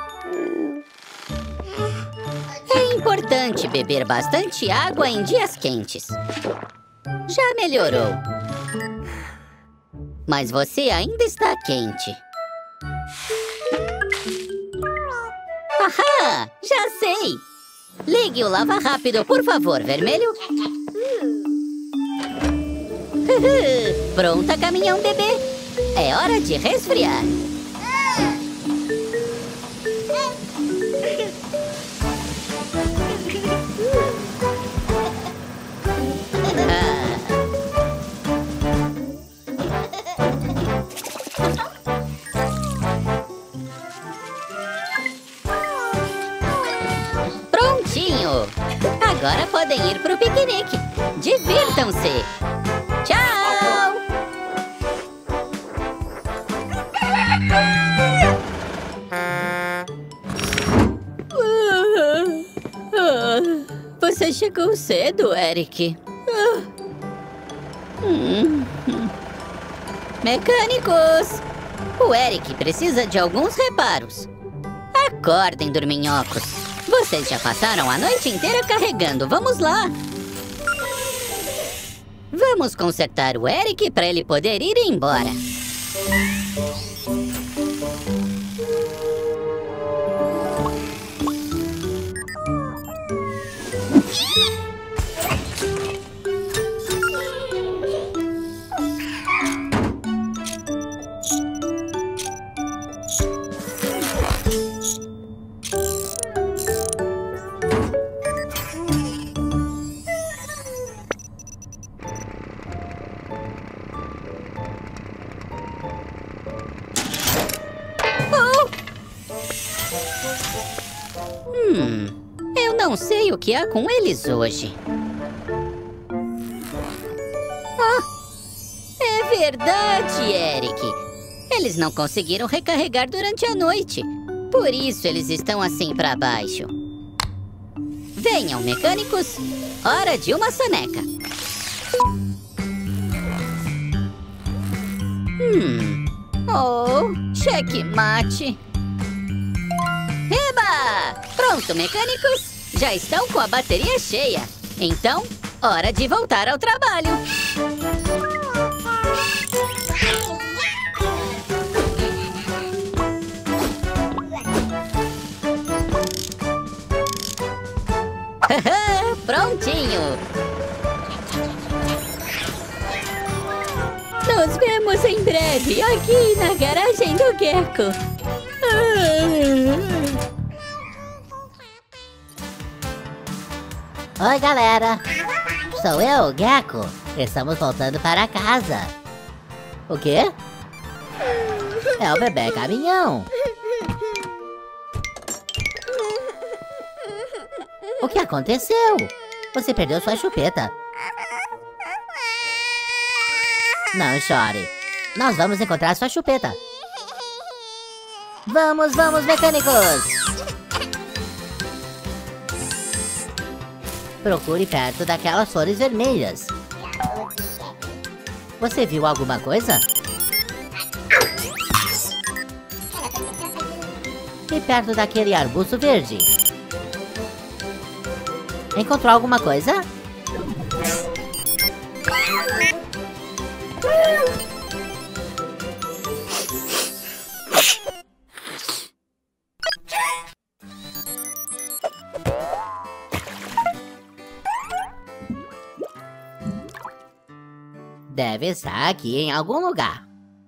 É importante beber bastante água em dias quentes. Já melhorou. Mas você ainda está quente. Ahá! Já sei! Ligue o lava-rápido, por favor, Vermelho. Pronta, caminhão bebê. É hora de resfriar. você. Tchau! Você chegou cedo, Eric. Mecânicos! O Eric precisa de alguns reparos. Acordem, dorminhocos. Vocês já passaram a noite inteira carregando. Vamos lá. Vamos consertar o Eric para ele poder ir embora. Eu não sei o que há com eles hoje. É verdade, Eric. Eles não conseguiram recarregar durante a noite. Por isso eles estão assim pra baixo. Venham, mecânicos. Hora de uma soneca. Oh, checkmate. Eba! Pronto, mecânicos. Já estão com a bateria cheia. Então, hora de voltar ao trabalho. Prontinho! Nos vemos em breve aqui na garagem do Gecko. Oi, galera! Sou eu, o Gecko. Estamos voltando para casa. O quê? É o bebê caminhão. O que aconteceu? Você perdeu sua chupeta. Não chore. Nós vamos encontrar sua chupeta. Vamos, vamos, mecânicos! Procure perto daquelas flores vermelhas. Você viu alguma coisa? E perto daquele arbusto verde? Encontrou alguma coisa? Deve estar aqui em algum lugar.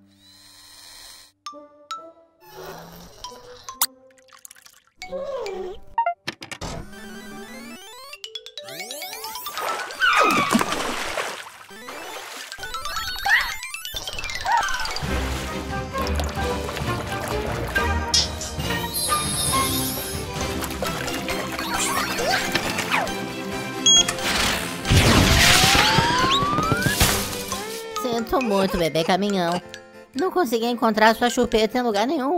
Sinto muito, bebê caminhão. Não consegui encontrar sua chupeta em lugar nenhum.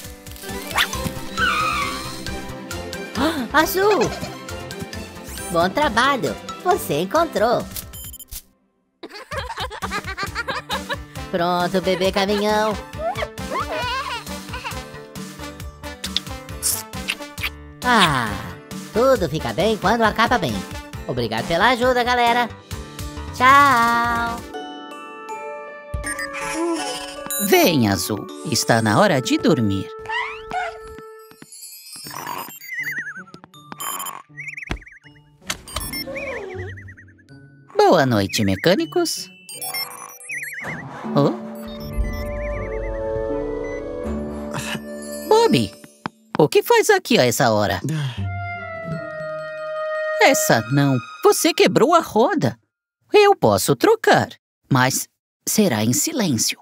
Azul! Bom trabalho! Você encontrou! Pronto, bebê caminhão! Tudo fica bem quando acaba bem. Obrigado pela ajuda, galera! Tchau! Vem, Azul. Está na hora de dormir. Boa noite, mecânicos. Oh? Bob, o que faz aqui a essa hora? Essa não. Você quebrou a roda. Eu posso trocar, mas será em silêncio.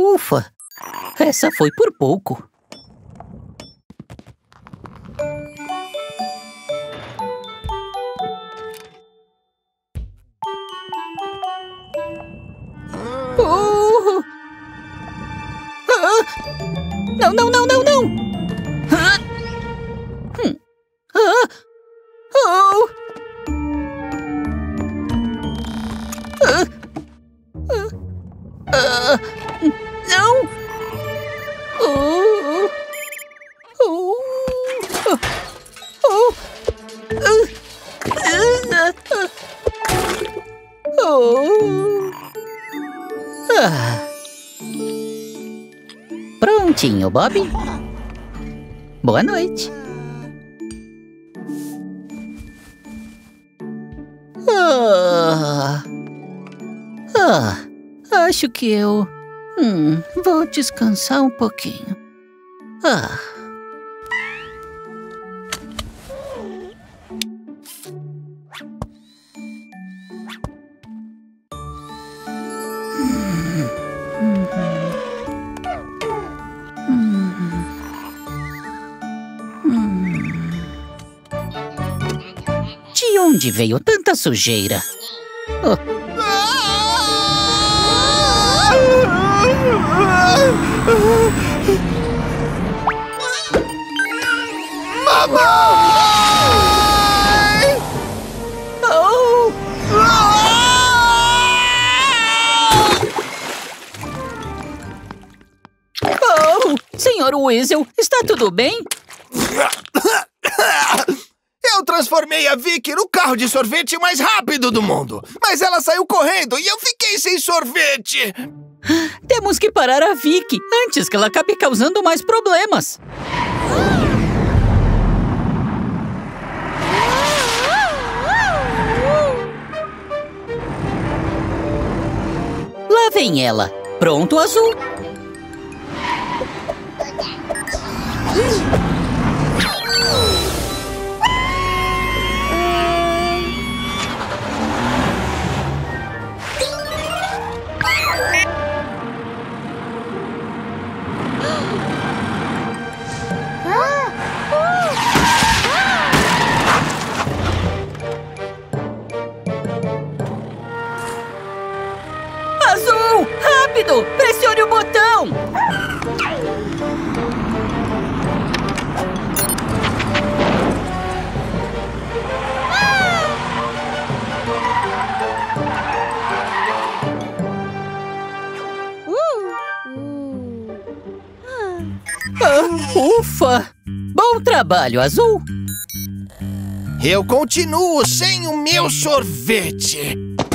Ufa! Essa foi por pouco. Não, não, não, não, não! Não! Prontinho, Bob. Boa noite. Acho que eu vou descansar um pouquinho. De onde veio tanta sujeira? Mamãe! Senhor Weasel, está tudo bem? Eu transformei a Vicky no carro de sorvete mais rápido do mundo. Mas ela saiu correndo e eu fiquei sem sorvete. Temos que parar a Vicky antes que ela acabe causando mais problemas. Lá vem ela. Pronto, Azul? Azul! Rápido! Pressione o botão! Ufa! Bom trabalho, Azul! Eu continuo sem o meu sorvete.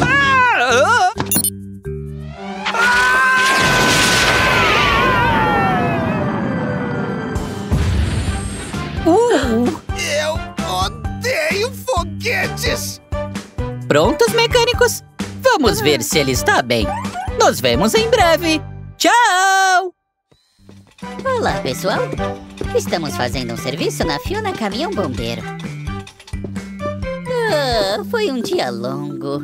Eu odeio foguetes! Prontos, mecânicos? Vamos ver se ele está bem. Nos vemos em breve. Tchau! Olá, pessoal. Estamos fazendo um serviço na Fiona Caminhão Bombeiro. Foi um dia longo.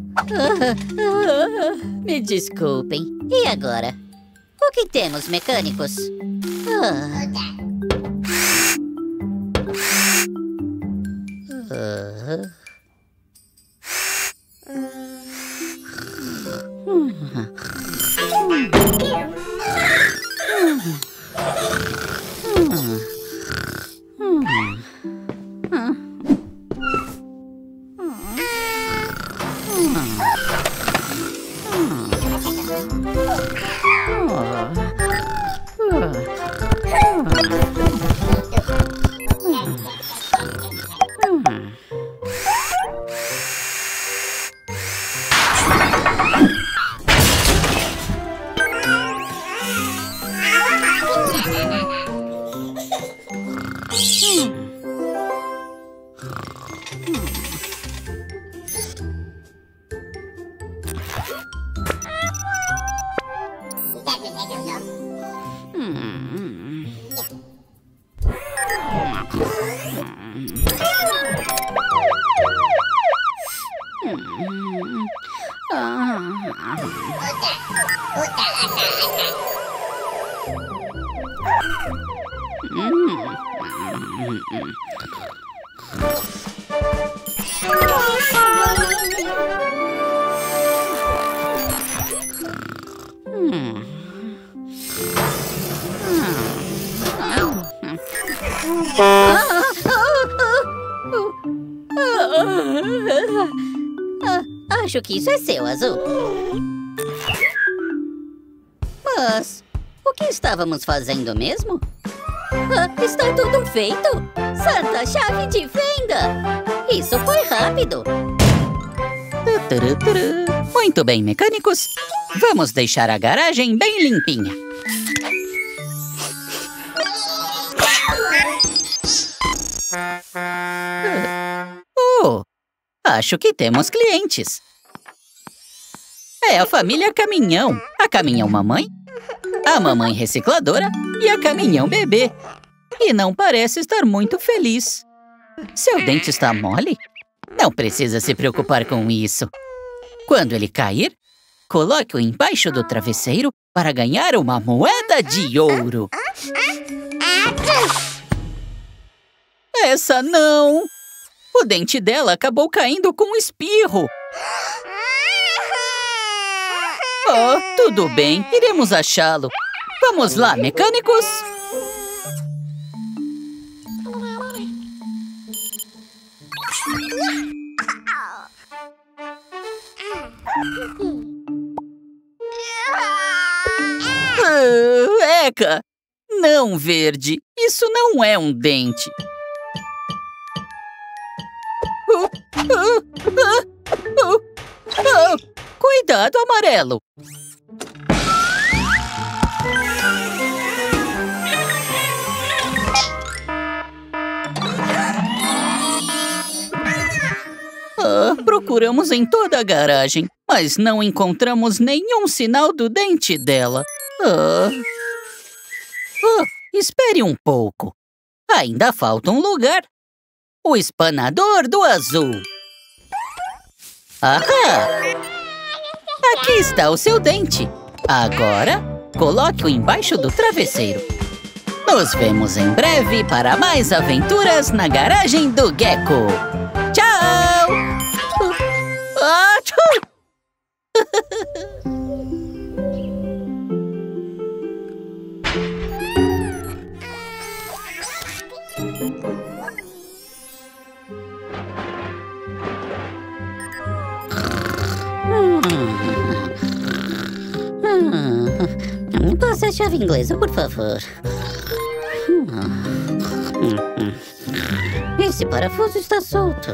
Me desculpem. E agora? O que temos, mecânicos? Acho que isso é seu, Azul. Mas o que estávamos fazendo mesmo? Está tudo feito! Santa chave de fenda! Isso foi rápido! Muito bem, mecânicos. Vamos deixar a garagem bem limpinha. Oh, acho que temos clientes. É a família Caminhão. A Caminhão Mamãe, a Mamãe Recicladora e a Caminhão Bebê. E não parece estar muito feliz. Seu dente está mole? Não precisa se preocupar com isso. Quando ele cair, coloque-o embaixo do travesseiro para ganhar uma moeda de ouro. Essa não! O dente dela acabou caindo com um espirro. Oh, tudo bem, iremos achá-lo. Vamos lá, mecânicos! Eca! Não, Verde. Isso não é um dente. Cuidado, Amarelo. Procuramos em toda a garagem, mas não encontramos nenhum sinal do dente dela. Espere um pouco. Ainda falta um lugar. O espanador do Azul. Ahá! Aqui está o seu dente. Agora, coloque-o embaixo do travesseiro. Nos vemos em breve para mais aventuras na garagem do Gecko. Tchau! Tchau! Passa a chave inglesa, por favor. Esse parafuso está solto.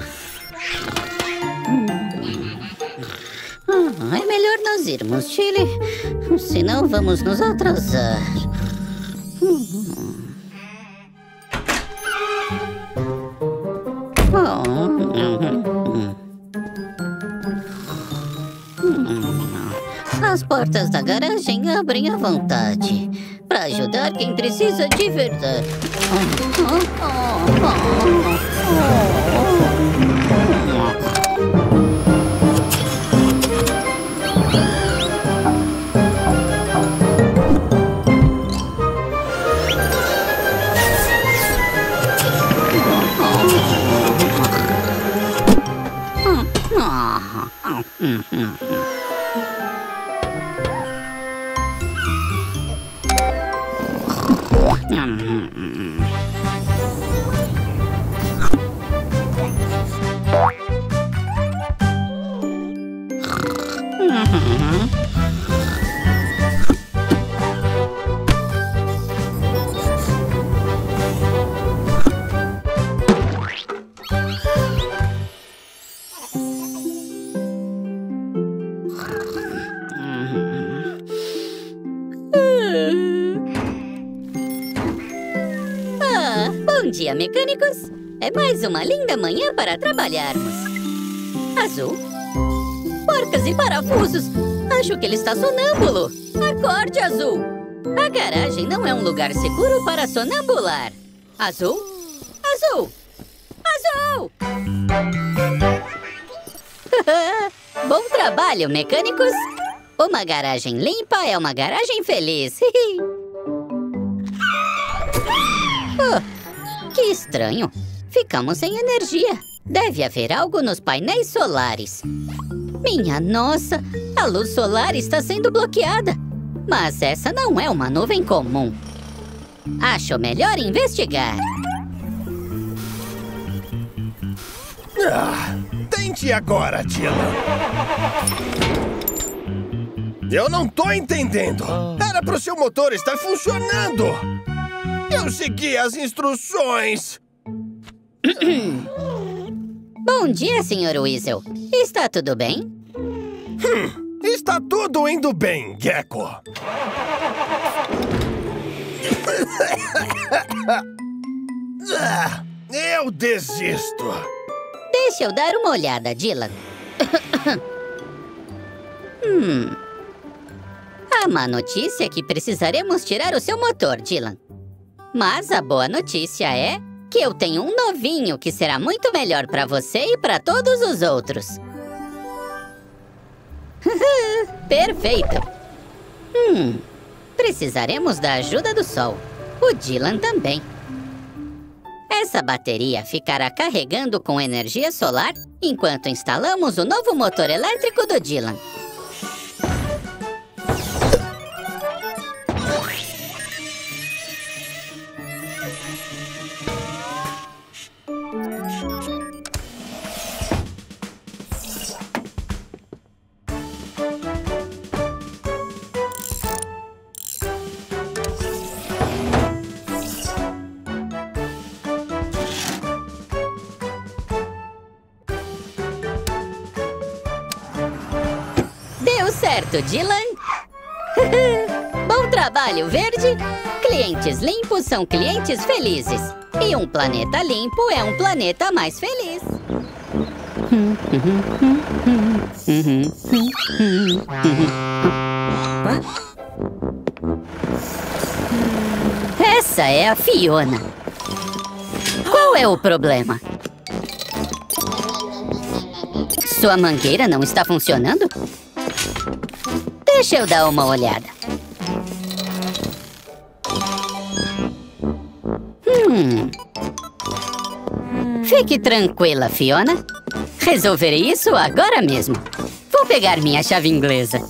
É melhor nós irmos, Chile. Senão vamos nos atrasar. As portas da garagem abrem à vontade para ajudar quem precisa de verdade. Bom dia, mecânicos! É mais uma linda manhã para trabalharmos. Azul? Porcas e parafusos! Acho que ele está sonâmbulo! Acorde, Azul! A garagem não é um lugar seguro para sonambular. Azul? Azul! Azul! Bom trabalho, mecânicos! Uma garagem limpa é uma garagem feliz. Que estranho. Ficamos sem energia. Deve haver algo nos painéis solares. Minha nossa, a luz solar está sendo bloqueada. Mas essa não é uma nuvem comum. Acho melhor investigar. Tente agora, Dylan. Eu não tô entendendo. Era pro seu motor estar funcionando. Eu segui as instruções. Bom dia, Sr. Weasel. Está tudo bem? Está tudo indo bem, Gecko. Eu desisto. Deixa eu dar uma olhada, Dylan. A má notícia é que precisaremos tirar o seu motor, Dylan. Mas a boa notícia é que eu tenho um novinho que será muito melhor para você e para todos os outros. Perfeito. Precisaremos da ajuda do sol. O Dylan também. Essa bateria ficará carregando com energia solar enquanto instalamos o novo motor elétrico do Dylan. Certo, Dylan? Bom trabalho, Verde! Clientes limpos são clientes felizes. E um planeta limpo é um planeta mais feliz. Essa é a Fiona. Qual é o problema? Sua mangueira não está funcionando? Deixa eu dar uma olhada. Fique tranquila, Fiona. Resolverei isso agora mesmo. Vou pegar minha chave inglesa.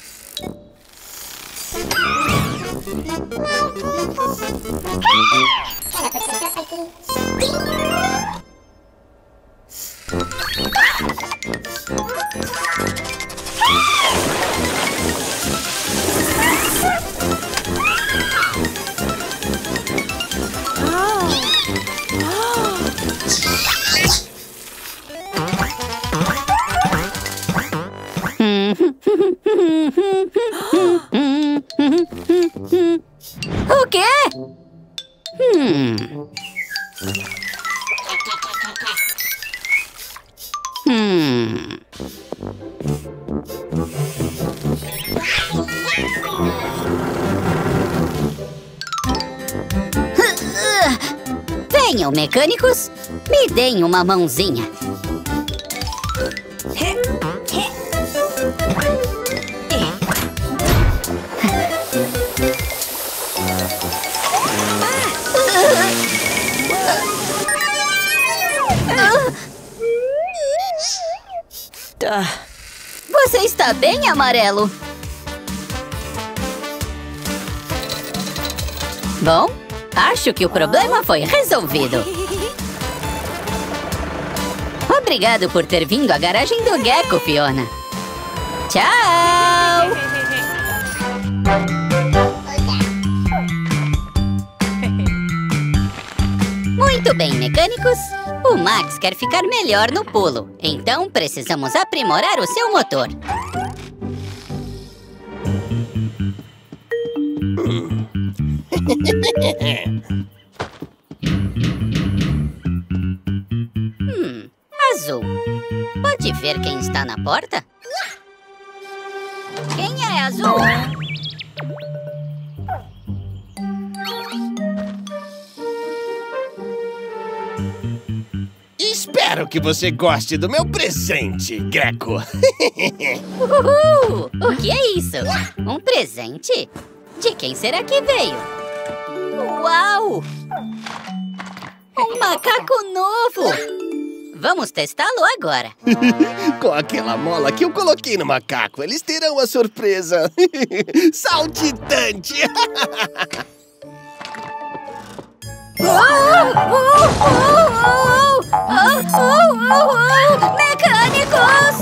O quê? Venham, mecânicos, me deem uma mãozinha. Você está bem, Amarelo? Bom, acho que o problema foi resolvido. Obrigado por ter vindo à garagem do Gecko, Fiona. Tchau! Muito bem, mecânicos. O Max quer ficar melhor no pulo, então precisamos aprimorar o seu motor. Azul. Pode ver quem está na porta? Quem é Azul? Espero que você goste do meu presente, Gecko. Uhul! O que é isso? Um presente? De quem será que veio? Uau! Um macaco novo! Vamos testá-lo agora. Com aquela mola que eu coloquei no macaco, eles terão a surpresa saltitante. Mecânicos!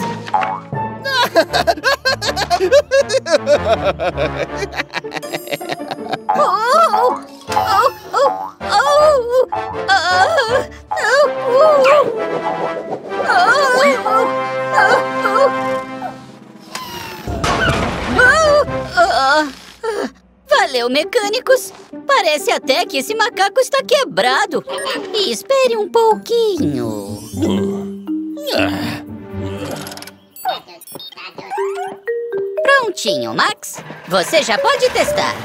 Valeu, mecânicos! Parece até que esse macaco está quebrado. E espere um pouquinho. Prontinho, Max. Você já pode testar.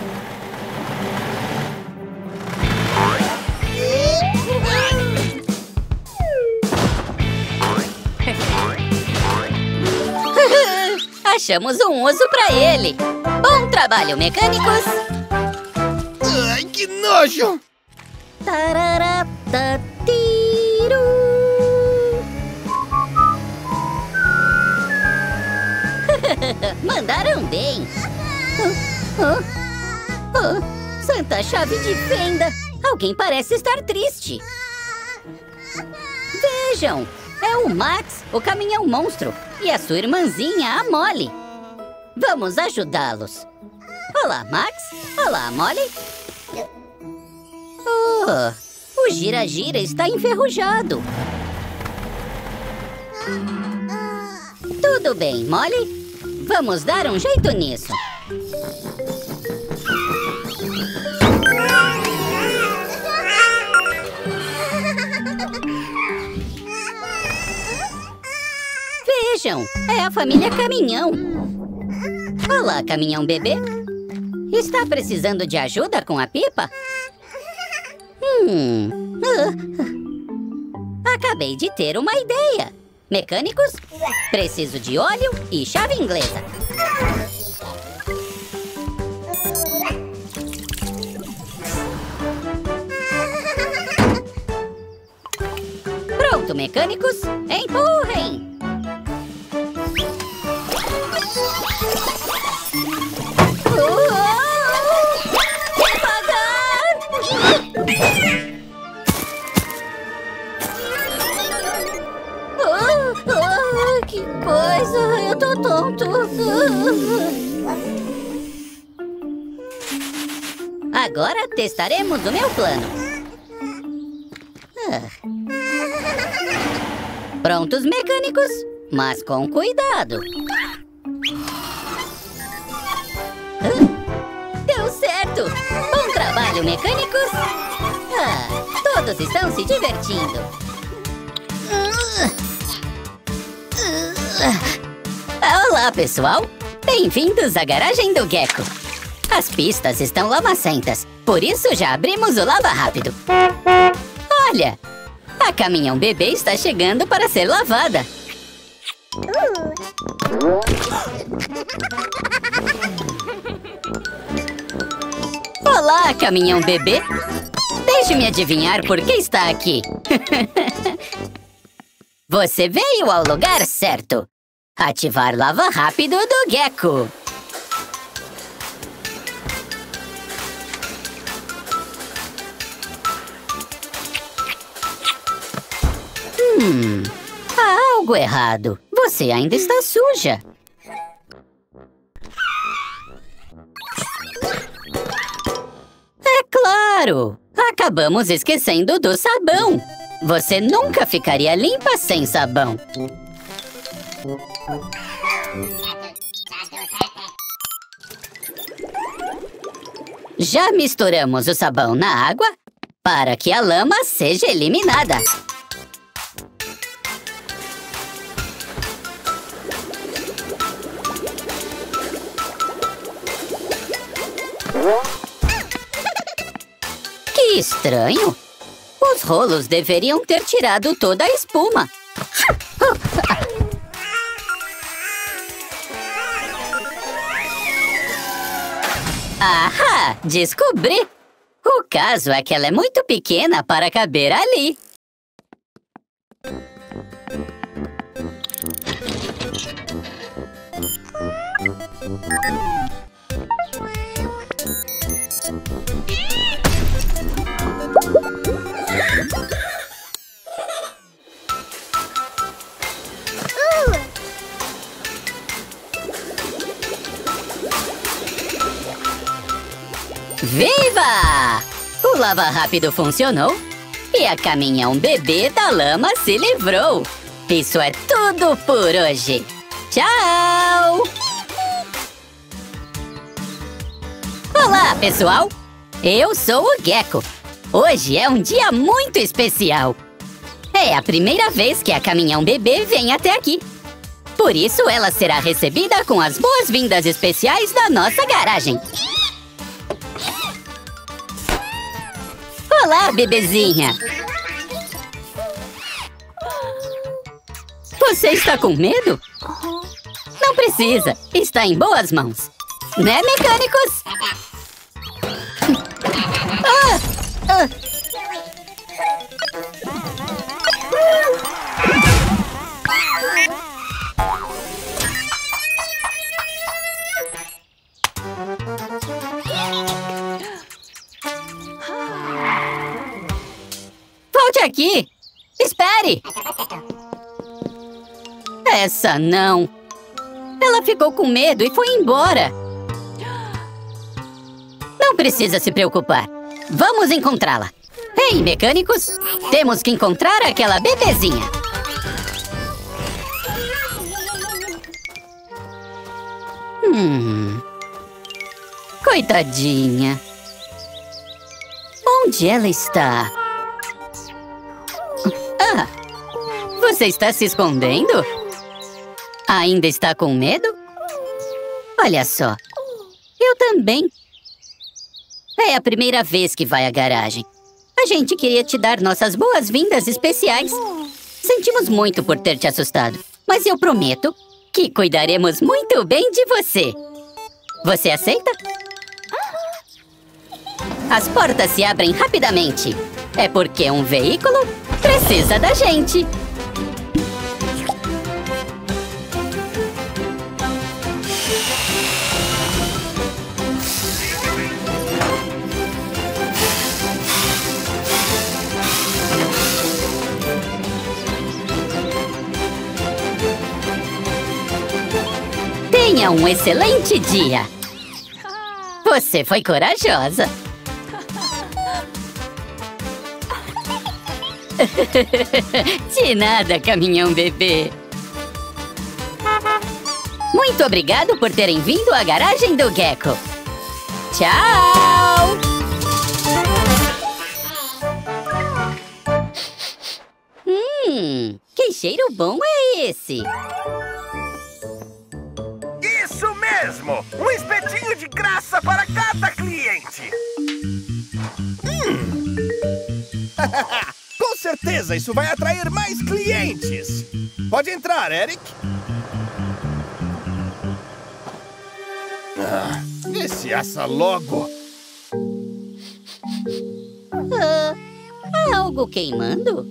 Achamos um uso para ele. Bom trabalho, mecânicos. Ai, que nojo! Tararaptatiru. Mandaram bem. Santa chave de fenda. Alguém parece estar triste. Vejam, é o Max, o caminhão monstro, e a sua irmãzinha, a Molly. Vamos ajudá-los. Olá, Max. Olá, Molly. Oh, o gira-gira está enferrujado. Tudo bem, Molly. Vamos dar um jeito nisso. Vejam, é a família Caminhão. Olá, Caminhão Bebê. Está precisando de ajuda com a pipa? Acabei de ter uma ideia. Mecânicos, preciso de óleo e chave inglesa. Pronto, mecânicos, empurrem! Que coisa! Eu tô tonto! Agora testaremos o meu plano. Prontos, mecânicos? Mas com cuidado! Deu certo! Bom trabalho, mecânicos! Todos estão se divertindo! Olá, pessoal! Bem-vindos à garagem do Gecko! As pistas estão lamacentas, por isso já abrimos o lava rápido. Olha! A Caminhão Bebê está chegando para ser lavada. Olá, Caminhão Bebê! Deixe-me adivinhar por que está aqui. Você veio ao lugar certo. Ativar lava rápido do Gecko. Há algo errado. Você ainda está suja. É claro! Acabamos esquecendo do sabão. Você nunca ficaria limpa sem sabão. Já misturamos o sabão na água para que a lama seja eliminada. Que estranho! Os rolos deveriam ter tirado toda a espuma. Ahá! Descobri! O caso é que ela é muito pequena para caber ali. Viva! O lava rápido funcionou e a caminhão bebê da lama se livrou. Isso é tudo por hoje. Tchau! Olá, pessoal! Eu sou o Gecko. Hoje é um dia muito especial. É a primeira vez que a caminhão bebê vem até aqui. Por isso, ela será recebida com as boas-vindas especiais da nossa garagem. Olá, bebezinha! Você está com medo? Não precisa, está em boas mãos. Né, mecânicos? Volte aqui! Espere! Essa não! Ela ficou com medo e foi embora. Não precisa se preocupar. Vamos encontrá-la. Ei, mecânicos! Temos que encontrar aquela bebezinha. Coitadinha. Onde ela está? Ah! Você está se escondendo? Ainda está com medo? Olha só. Eu também. É a primeira vez que vai à garagem. A gente queria te dar nossas boas-vindas especiais. Sentimos muito por ter te assustado, mas eu prometo que cuidaremos muito bem de você. Você aceita? As portas se abrem rapidamente. É porque um veículo precisa da gente. Tenha um excelente dia. Você foi corajosa. De nada, caminhão bebê. Muito obrigado por terem vindo à garagem do Gecko. Tchau! Que cheiro bom é esse? Isso mesmo! Um espetinho de graça para cada cliente! Com certeza isso vai atrair mais clientes! Pode entrar, Eric! Desce essa logo! Há algo queimando?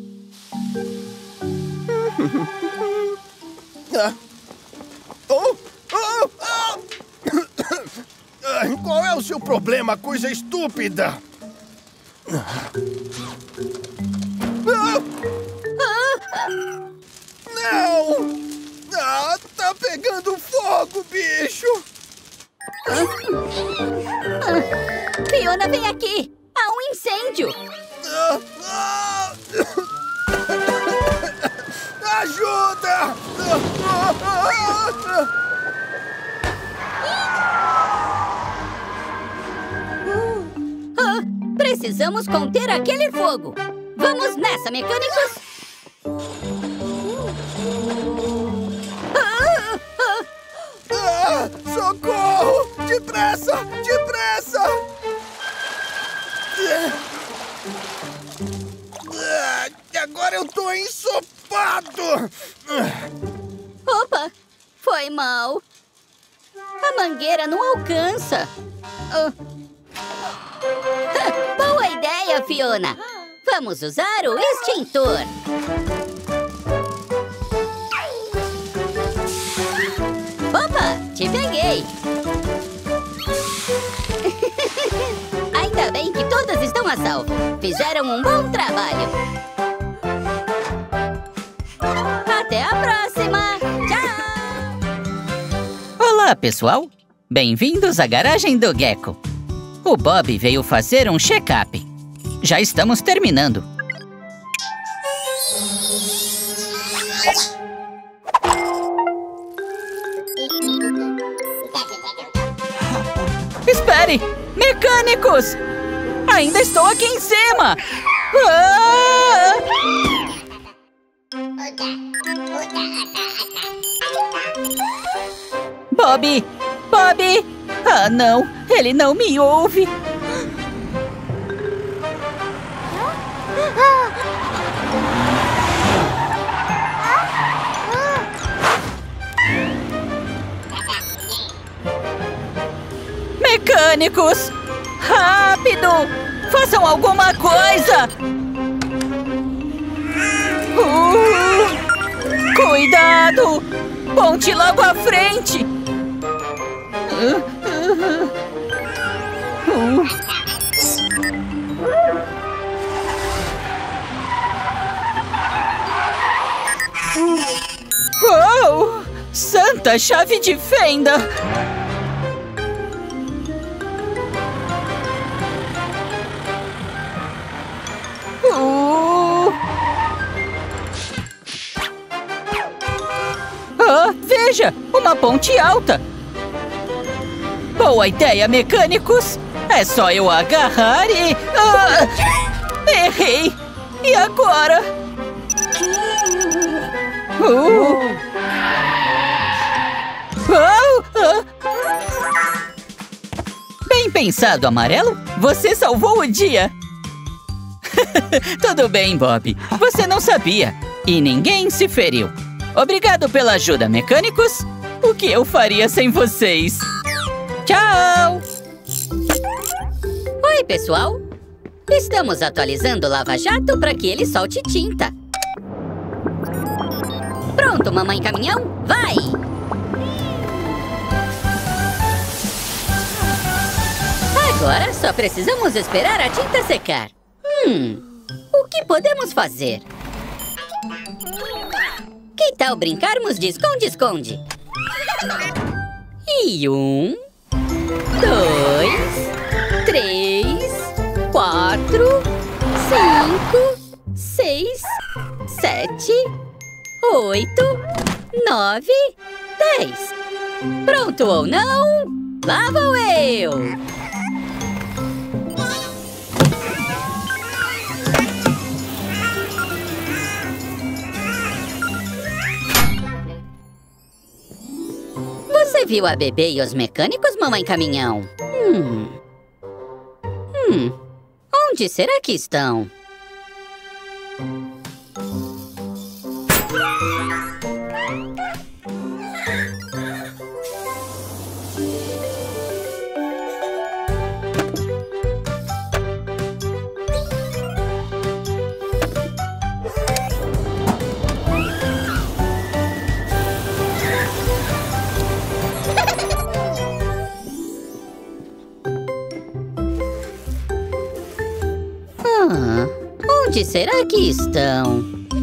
Qual é o seu problema, coisa estúpida? Não! Tá pegando fogo, bicho! Fiona, vem aqui! Há um incêndio! Ajuda! Precisamos conter aquele fogo! Vamos nessa, mecânicos! Socorro! Depressa! Depressa! Agora eu tô ensopado! Opa! Foi mal! A mangueira não alcança! Boa Fiona. Vamos usar o extintor. Opa, te peguei. Ainda bem que todas estão a salvo. Fizeram um bom trabalho. Até a próxima. Tchau. Olá, pessoal. Bem-vindos à garagem do Gecko. O Bob veio fazer um check-up. Já estamos terminando. Espere! Mecânicos! Ainda estou aqui em cima! Ah! Bob! Bob! Ah, não! Ele não me ouve! Mecânicos! Rápido! Façam alguma coisa! Cuidado! Ponte logo à frente! Uou! Santa chave de fenda! Veja! Uma ponte alta! Boa ideia, mecânicos! É só eu agarrar e... errei! E agora? Bem pensado, Amarelo! Você salvou o dia! Tudo bem, Bob. Você não sabia. E ninguém se feriu. Obrigado pela ajuda, mecânicos. O que eu faria sem vocês? Tchau! Oi, pessoal. Estamos atualizando o Lava Jato para que ele solte tinta. Pronto, mamãe caminhão? Vai! Agora só precisamos esperar a tinta secar. O que podemos fazer? Que tal brincarmos de esconde-esconde? E 1, 2, 3, 4, 5, 6, 7, 8, 9, 10. Pronto ou não? Lá vou eu! Você viu a bebê e os mecânicos, mamãe caminhão? Onde será que estão? Onde será que estão?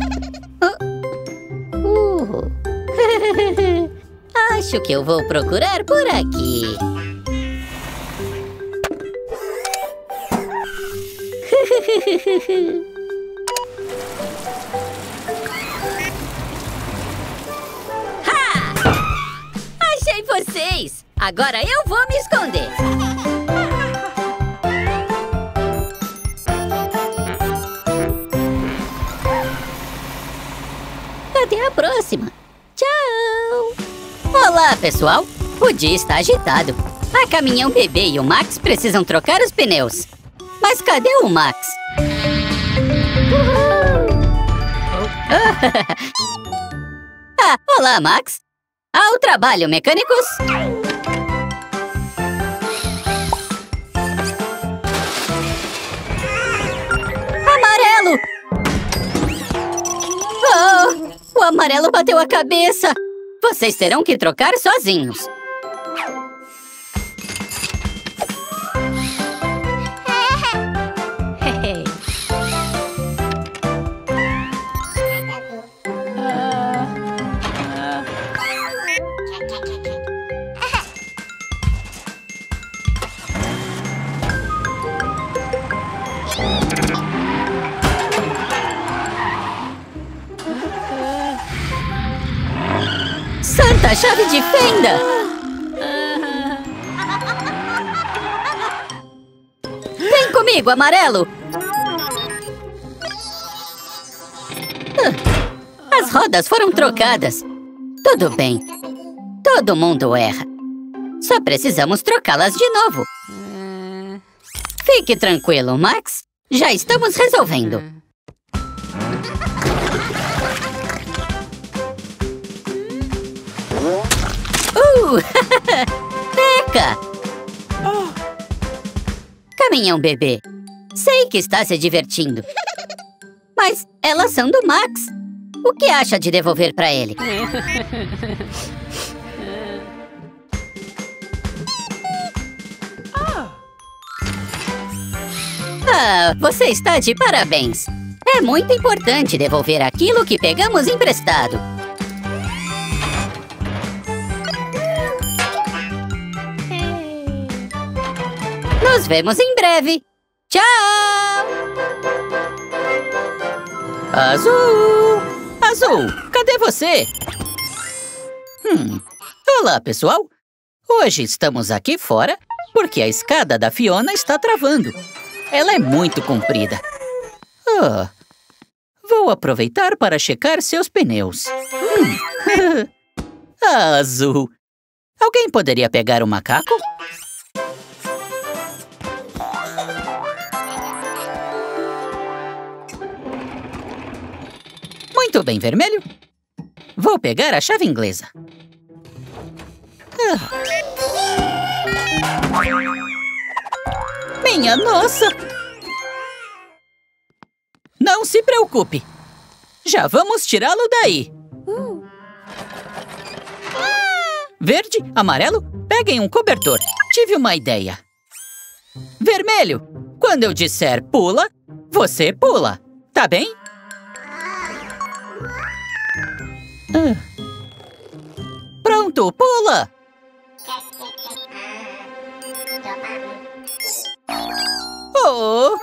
Acho que eu vou procurar por aqui. Ha! Achei vocês! Agora eu vou me esconder. Até a próxima. Tchau! Olá, pessoal! O dia está agitado. A caminhão bebê e o Max precisam trocar os pneus. Mas cadê o Max? Olá, Max! Ao trabalho, mecânicos! amarelo bateu a cabeça! Vocês terão que trocar sozinhos. Santa chave de fenda! Vem comigo, amarelo! As rodas foram trocadas. Tudo bem. Todo mundo erra. Só precisamos trocá-las de novo. Fique tranquilo, Max. Já estamos resolvendo. Teca! Caminhão bebê. Sei que está se divertindo. Mas elas são do Max. O que acha de devolver para ele? Ah, você está de parabéns. É muito importante devolver aquilo que pegamos emprestado. Nos vemos em breve. Tchau! Azul! Azul, cadê você? Olá, pessoal. Hoje estamos aqui fora porque a escada da Fiona está travando. Ela é muito comprida. Vou aproveitar para checar seus pneus. Azul. Alguém poderia pegar o macaco? Muito bem, vermelho. Vou pegar a chave inglesa. Minha nossa! Não se preocupe. Já vamos tirá-lo daí. Verde, amarelo, peguem um cobertor. Tive uma ideia. Vermelho, quando eu disser pula, você pula. Tá bem? Pronto, pula! Oh!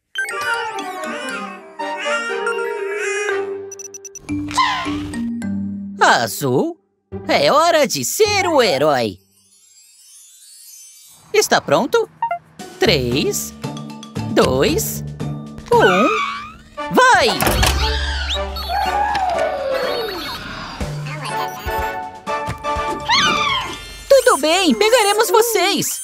Azul, é hora de ser o herói. Está pronto? 3, 2, 1, vai! Tudo bem, pegaremos vocês.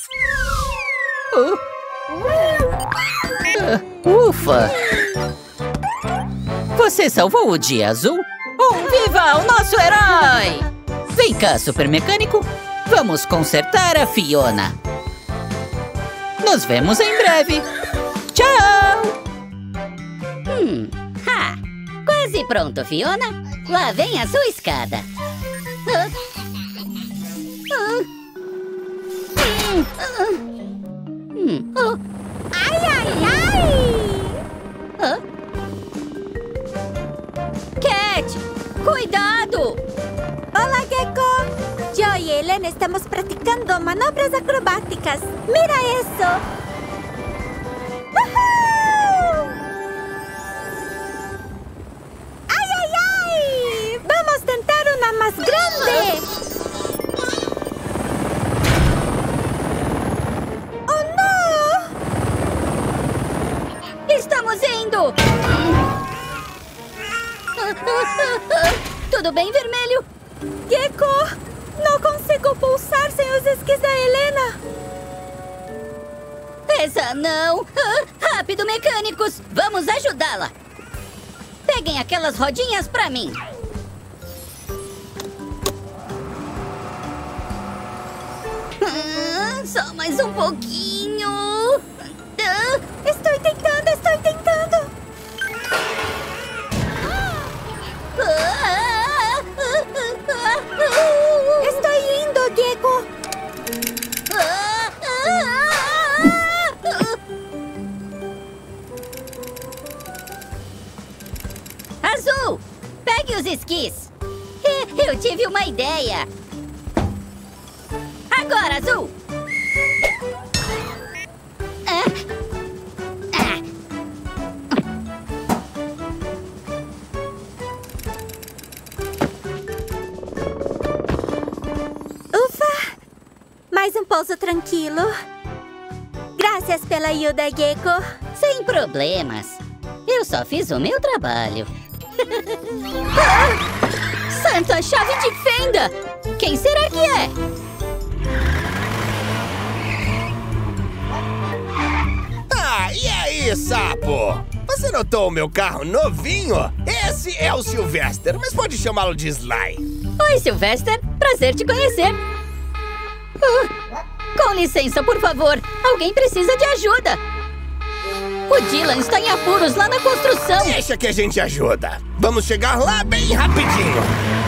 Ufa! Você salvou o dia, Azul. Viva o nosso herói! Vem cá, super mecânico. Vamos consertar a Fiona. Nos vemos em breve. Tchau! Quase pronto, Fiona. Lá vem a sua escada. Ai, ai, ai! Cat, cuidado! Olá, Gecko! Yo y Ellen estamos practicando manobras acrobáticas. ¡Mira eso! ¡Woohoo! ¡Ay, ay, ay! ¡Vamos a tentar una más grande! ¡Oh, no! Estamos indo! Tudo bem, vermelho? Gecko, não consigo pulsar sem os esquis da Helena. Essa não! Rápido, mecânicos! Vamos ajudá-la! Peguem aquelas rodinhas pra mim! Só mais um pouquinho! Estou tentando, estou tentando! Pegue os esquis. Eu tive uma ideia. Agora, Azul. Ufa! Mais um pouso tranquilo. Graças pela ajuda, Gecko. Sem problemas. Eu só fiz o meu trabalho. Santa chave de fenda! Quem será que é? Ah, e aí, sapo? Você notou o meu carro novinho? Esse é o Sylvester, mas pode chamá-lo de Sly. Oi, Sylvester. Prazer te conhecer. Com licença, por favor. Alguém precisa de ajuda. O Dylan está em apuros lá na construção. Deixa que a gente ajuda. Vamos chegar lá bem rapidinho.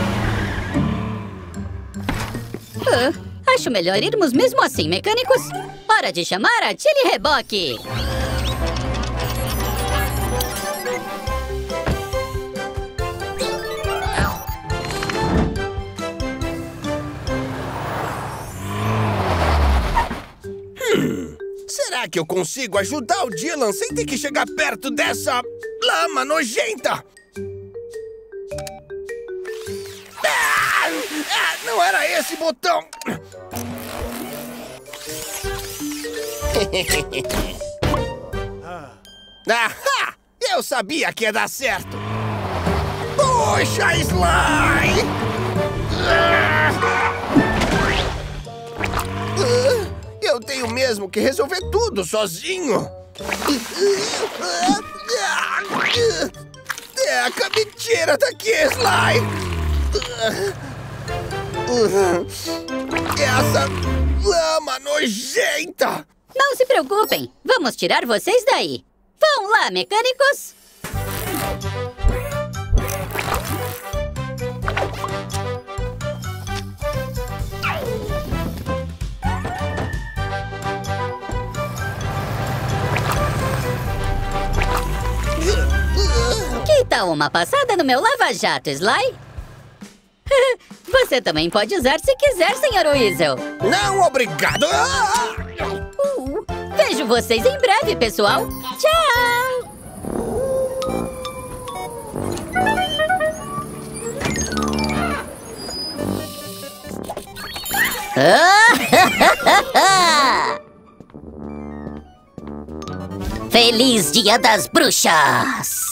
Acho melhor irmos mesmo assim, mecânicos. Hora de chamar a Tilly Reboque. Será que eu consigo ajudar o Dylan sem ter que chegar perto dessa lama nojenta? Não era esse botão! Ahá! Eu sabia que ia dar certo! Puxa, Sly! Eu tenho mesmo que resolver tudo sozinho! Me tira daqui, Sly! Essa lama nojenta! Não se preocupem, vamos tirar vocês daí. Vão lá, mecânicos! Que tal uma passada no meu lava-jato, Sly? Você também pode usar se quiser, Sr. Weasel. Não, obrigado! Vejo vocês em breve, pessoal. Tchau! Feliz Dia das Bruxas!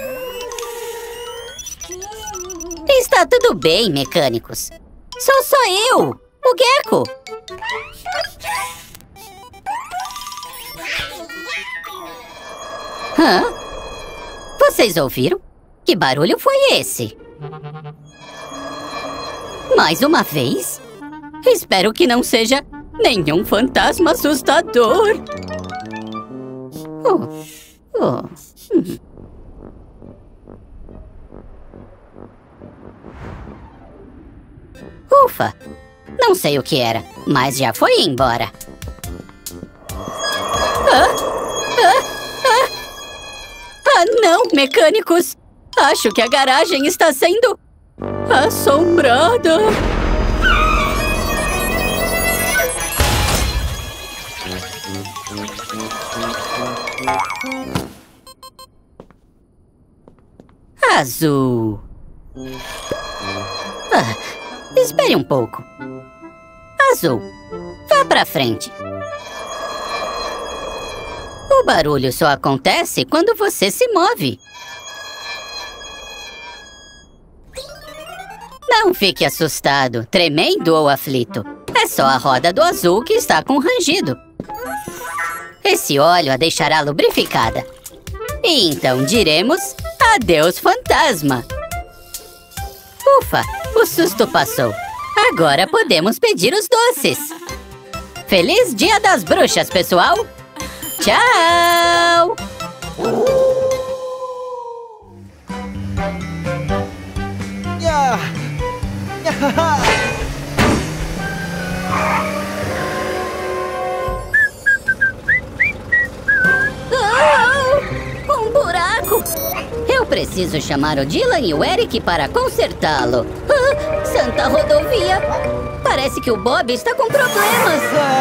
Está tudo bem, mecânicos. Sou só eu, o Gecko. Hã? Vocês ouviram? Que barulho foi esse? Mais uma vez? Espero que não seja nenhum fantasma assustador. Ufa! Não sei o que era, mas já foi embora. Não, mecânicos! Acho que a garagem está sendo assombrada. Azul. Espere um pouco. Azul, vá pra frente. O barulho só acontece quando você se move. Não fique assustado, tremendo ou aflito. É só a roda do Azul que está com rangido. Esse óleo a deixará lubrificada. E então diremos adeus, fantasma. Ufa, o susto passou. Agora podemos pedir os doces. Feliz Dia das Bruxas, pessoal! Tchau! Um buraco! Eu preciso chamar o Dylan e o Eric para consertá-lo. Ah, Santa Rodovia! Parece que o Bob está com problemas.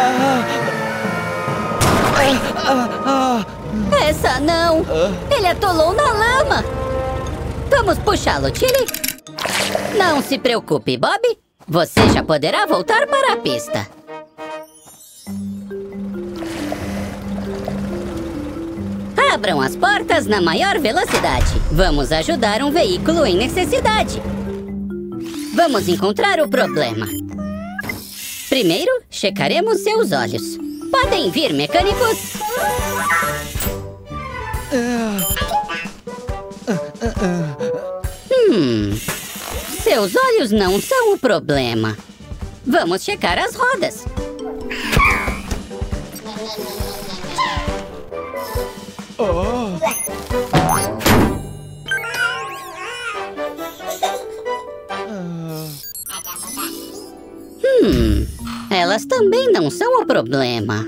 Essa não! Ele atolou na lama! Vamos puxá-lo, Tilly? Não se preocupe, Bob. Você já poderá voltar para a pista. Abram as portas na maior velocidade. Vamos ajudar um veículo em necessidade. Vamos encontrar o problema. Primeiro, checaremos seus olhos. Podem vir, mecânicos. Seus olhos não são o problema. Vamos checar as rodas. Elas também não são o problema.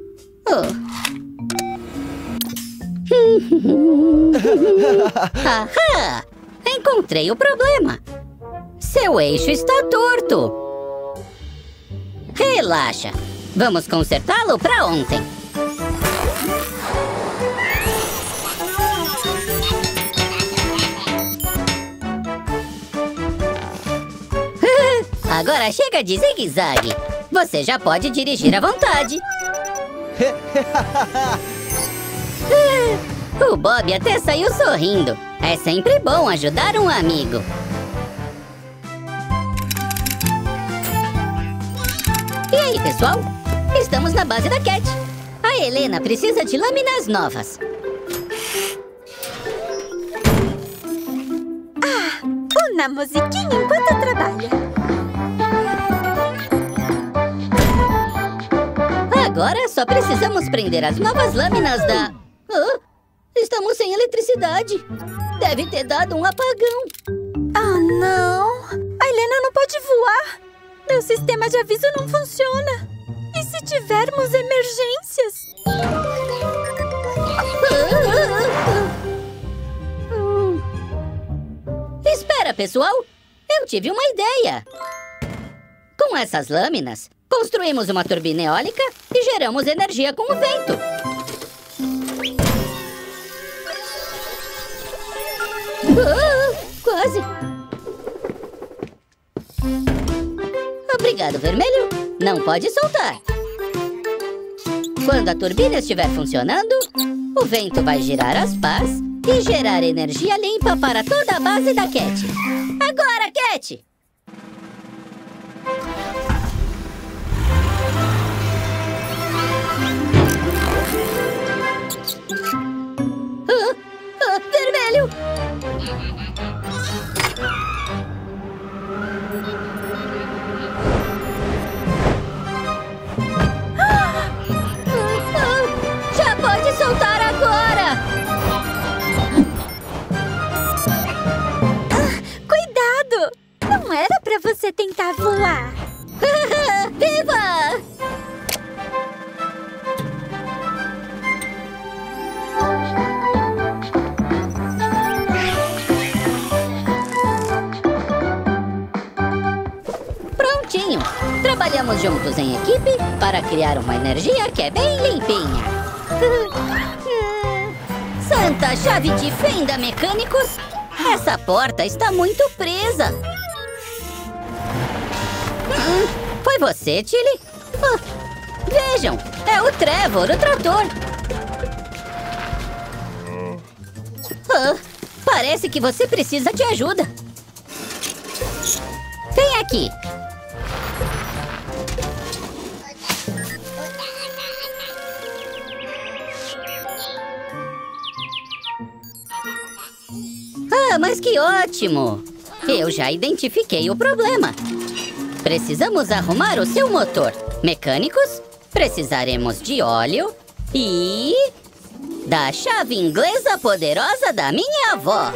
Ahá! Encontrei o problema. Seu eixo está torto. Relaxa. Vamos consertá-lo para ontem. Agora chega de zigue-zague. Você já pode dirigir à vontade. O Bob até saiu sorrindo. É sempre bom ajudar um amigo. E aí, pessoal? Estamos na base da Cat. A Helena precisa de lâminas novas. Uma musiquinha enquanto trabalha. Agora só precisamos prender as novas lâminas da... Estamos sem eletricidade. Deve ter dado um apagão. Não! A Helena não pode voar. Meu sistema de aviso não funciona. E se tivermos emergências? Espera, pessoal. Eu tive uma ideia. Com essas lâminas, construímos uma turbina eólica e geramos energia com o vento. Quase. Obrigado, vermelho. Não pode soltar. Quando a turbina estiver funcionando, o vento vai girar as pás e gerar energia limpa para toda a base da Cat. Agora, Cat! Vermelho! Já pode soltar agora! Cuidado! Não era pra você tentar voar. Viva! Prontinho! Trabalhamos juntos em equipe para criar uma energia que é bem limpinha. Santa chave de fenda, mecânicos! Essa porta está muito presa. Foi você, Tilly? Vejam, é o Trevor, o trator. Parece que você precisa de ajuda. Vem aqui. Mas que ótimo! Eu já identifiquei o problema. Precisamos arrumar o seu motor. Mecânicos, precisaremos de óleo e... da chave inglesa poderosa da minha avó.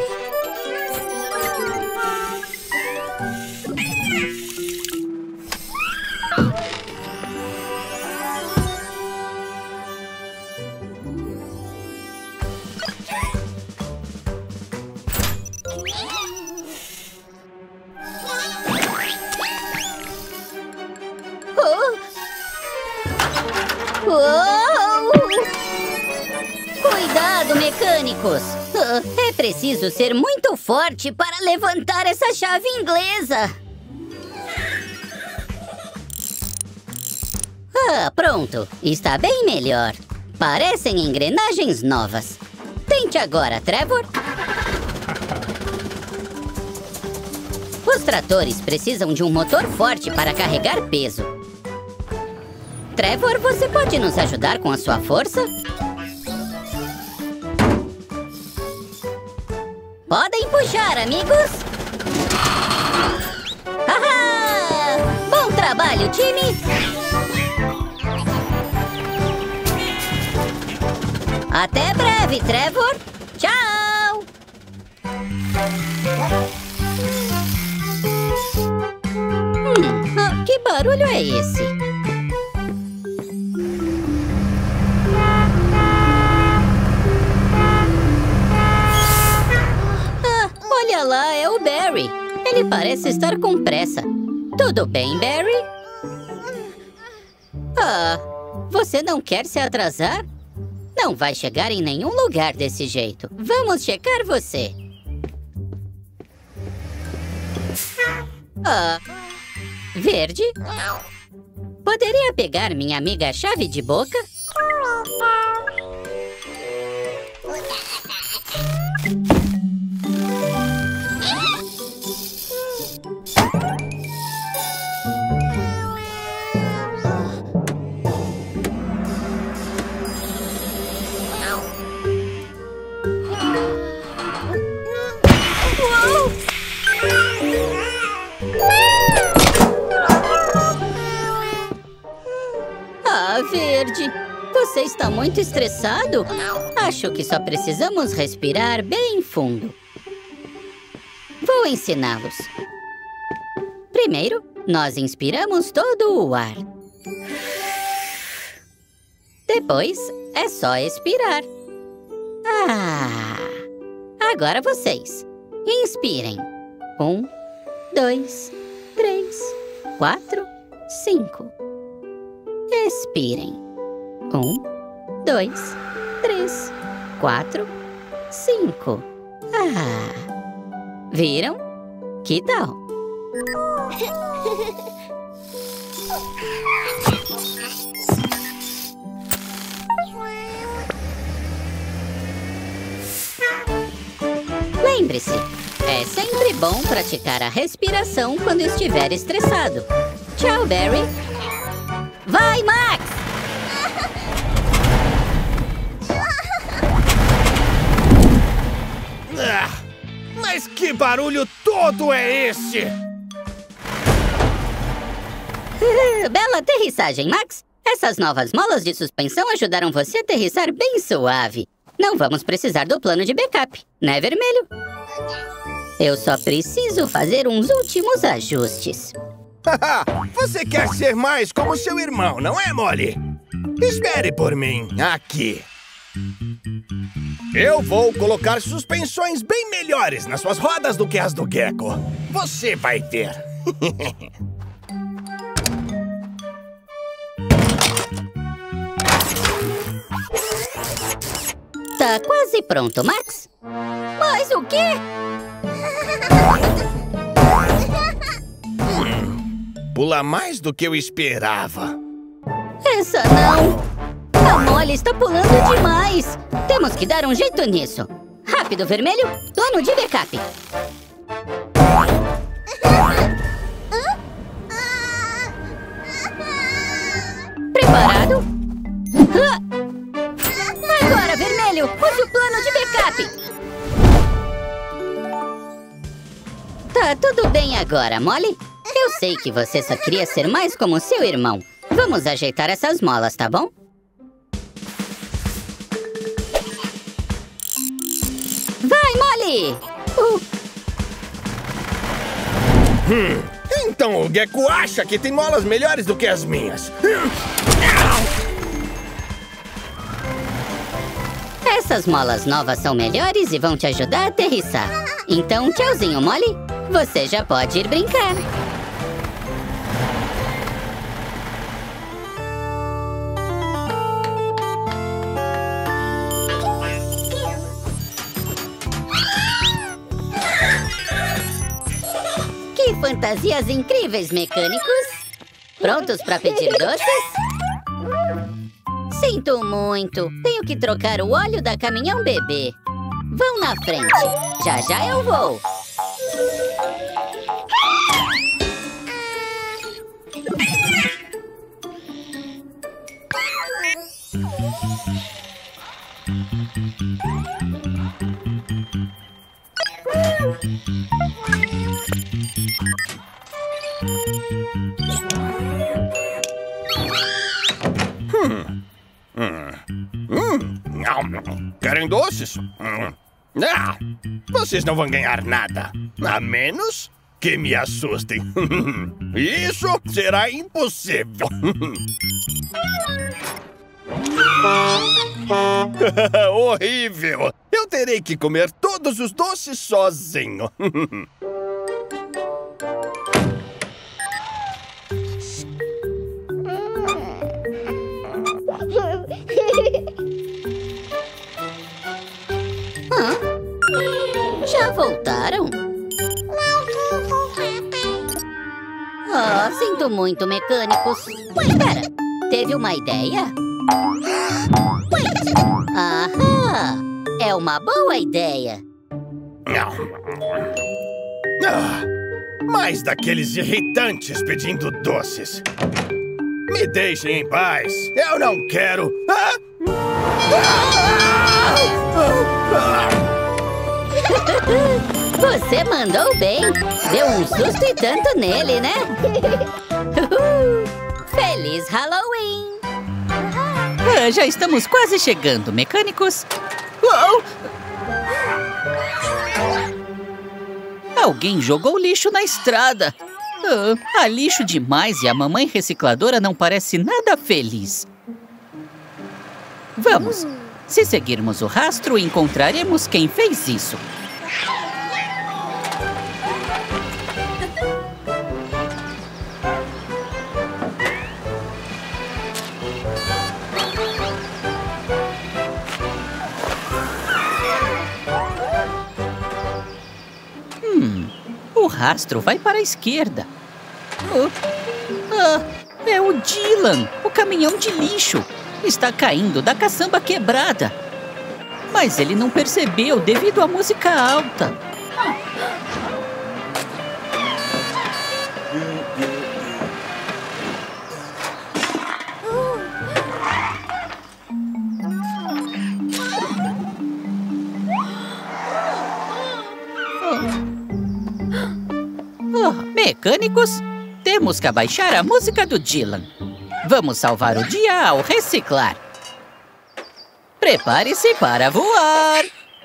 Cuidado, mecânicos! É preciso ser muito forte para levantar essa chave inglesa. Pronto. Está bem melhor. Parecem engrenagens novas. Tente agora, Trevor. Os tratores precisam de um motor forte para carregar peso. Trevor, você pode nos ajudar com a sua força? Podem puxar, amigos! Haha! Bom trabalho, time! Até breve, Trevor! Tchau! Que barulho é esse? Olha lá, é o Barry. Ele parece estar com pressa. Tudo bem, Barry? Você não quer se atrasar? Não vai chegar em nenhum lugar desse jeito. Vamos checar você. Verde? Poderia pegar minha amiga chave de boca? Verde, você está muito estressado? Acho que só precisamos respirar bem fundo. Vou ensiná-los. Primeiro, nós inspiramos todo o ar. Depois, é só expirar. Agora vocês. Inspirem. 1, 2, 3, 4, 5. Expirem. 1, 2, 3, 4, 5. Viram? Que tal? Lembre-se, é sempre bom praticar a respiração quando estiver estressado. Tchau, Barry. Vai, Max! Mas que barulho todo é esse? Bela aterrissagem, Max. Essas novas molas de suspensão ajudaram você a aterrissar bem suave. Não vamos precisar do plano de backup, né, Vermelho? Eu só preciso fazer uns últimos ajustes. Você quer ser mais como seu irmão, não é, Molly? Espere por mim, aqui. Eu vou colocar suspensões bem melhores nas suas rodas do que as do Gecko. Você vai ver. Tá quase pronto, Max. Mas o quê? Pula mais do que eu esperava. Essa não! A Molly está pulando demais! Temos que dar um jeito nisso. Rápido, Vermelho! Plano de backup! Preparado? Agora, Vermelho! Use o plano de backup! Tá tudo bem agora, Molly? Eu sei que você só queria ser mais como seu irmão. Vamos ajeitar essas molas, tá bom? Vai, Molly! Então o Gecko acha que tem molas melhores do que as minhas. Essas molas novas são melhores e vão te ajudar a aterrissar. Então, tchauzinho, Molly. Você já pode ir brincar. fantasias incríveis, mecânicos? Prontos para pedir doces? Sinto muito. Tenho que trocar o óleo da caminhão bebê. Vão na frente. Já já eu vou. Querem doces? Ah, vocês não vão ganhar nada. A menos que me assustem. Isso será impossível. Horrível! Eu terei que comer todos os doces sozinho. Já voltaram? Oh, sinto muito, mecânicos. Espera, teve uma ideia? Ahá! É uma boa ideia. Mais daqueles irritantes pedindo doces. Me deixem em paz. Eu não quero... Você mandou bem. Deu um susto e tanto nele, né? Feliz Halloween! Já estamos quase chegando, mecânicos. Uou! Alguém jogou lixo na estrada. Há lixo demais e a mamãe recicladora não parece nada feliz. Vamos. Se seguirmos o rastro, encontraremos quem fez isso. O rastro vai para a esquerda. É o Dylan, o caminhão de lixo. Está caindo da caçamba quebrada. Mas ele não percebeu devido à música alta. Mecânicos, temos que abaixar a música do Dylan. Vamos salvar o dia ao reciclar. Prepare-se para voar.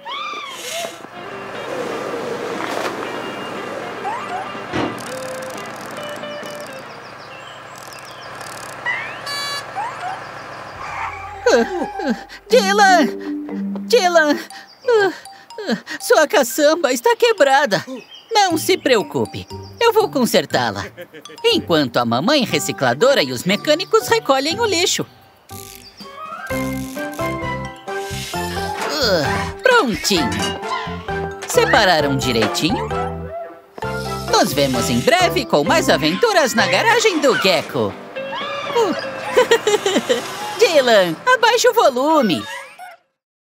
Dylan! Sua caçamba está quebrada. Não se preocupe, eu vou consertá-la. Enquanto a mamãe recicladora e os mecânicos recolhem o lixo. Prontinho. Separaram direitinho? Nos vemos em breve com mais aventuras na garagem do Gecko. Dylan, abaixe o volume.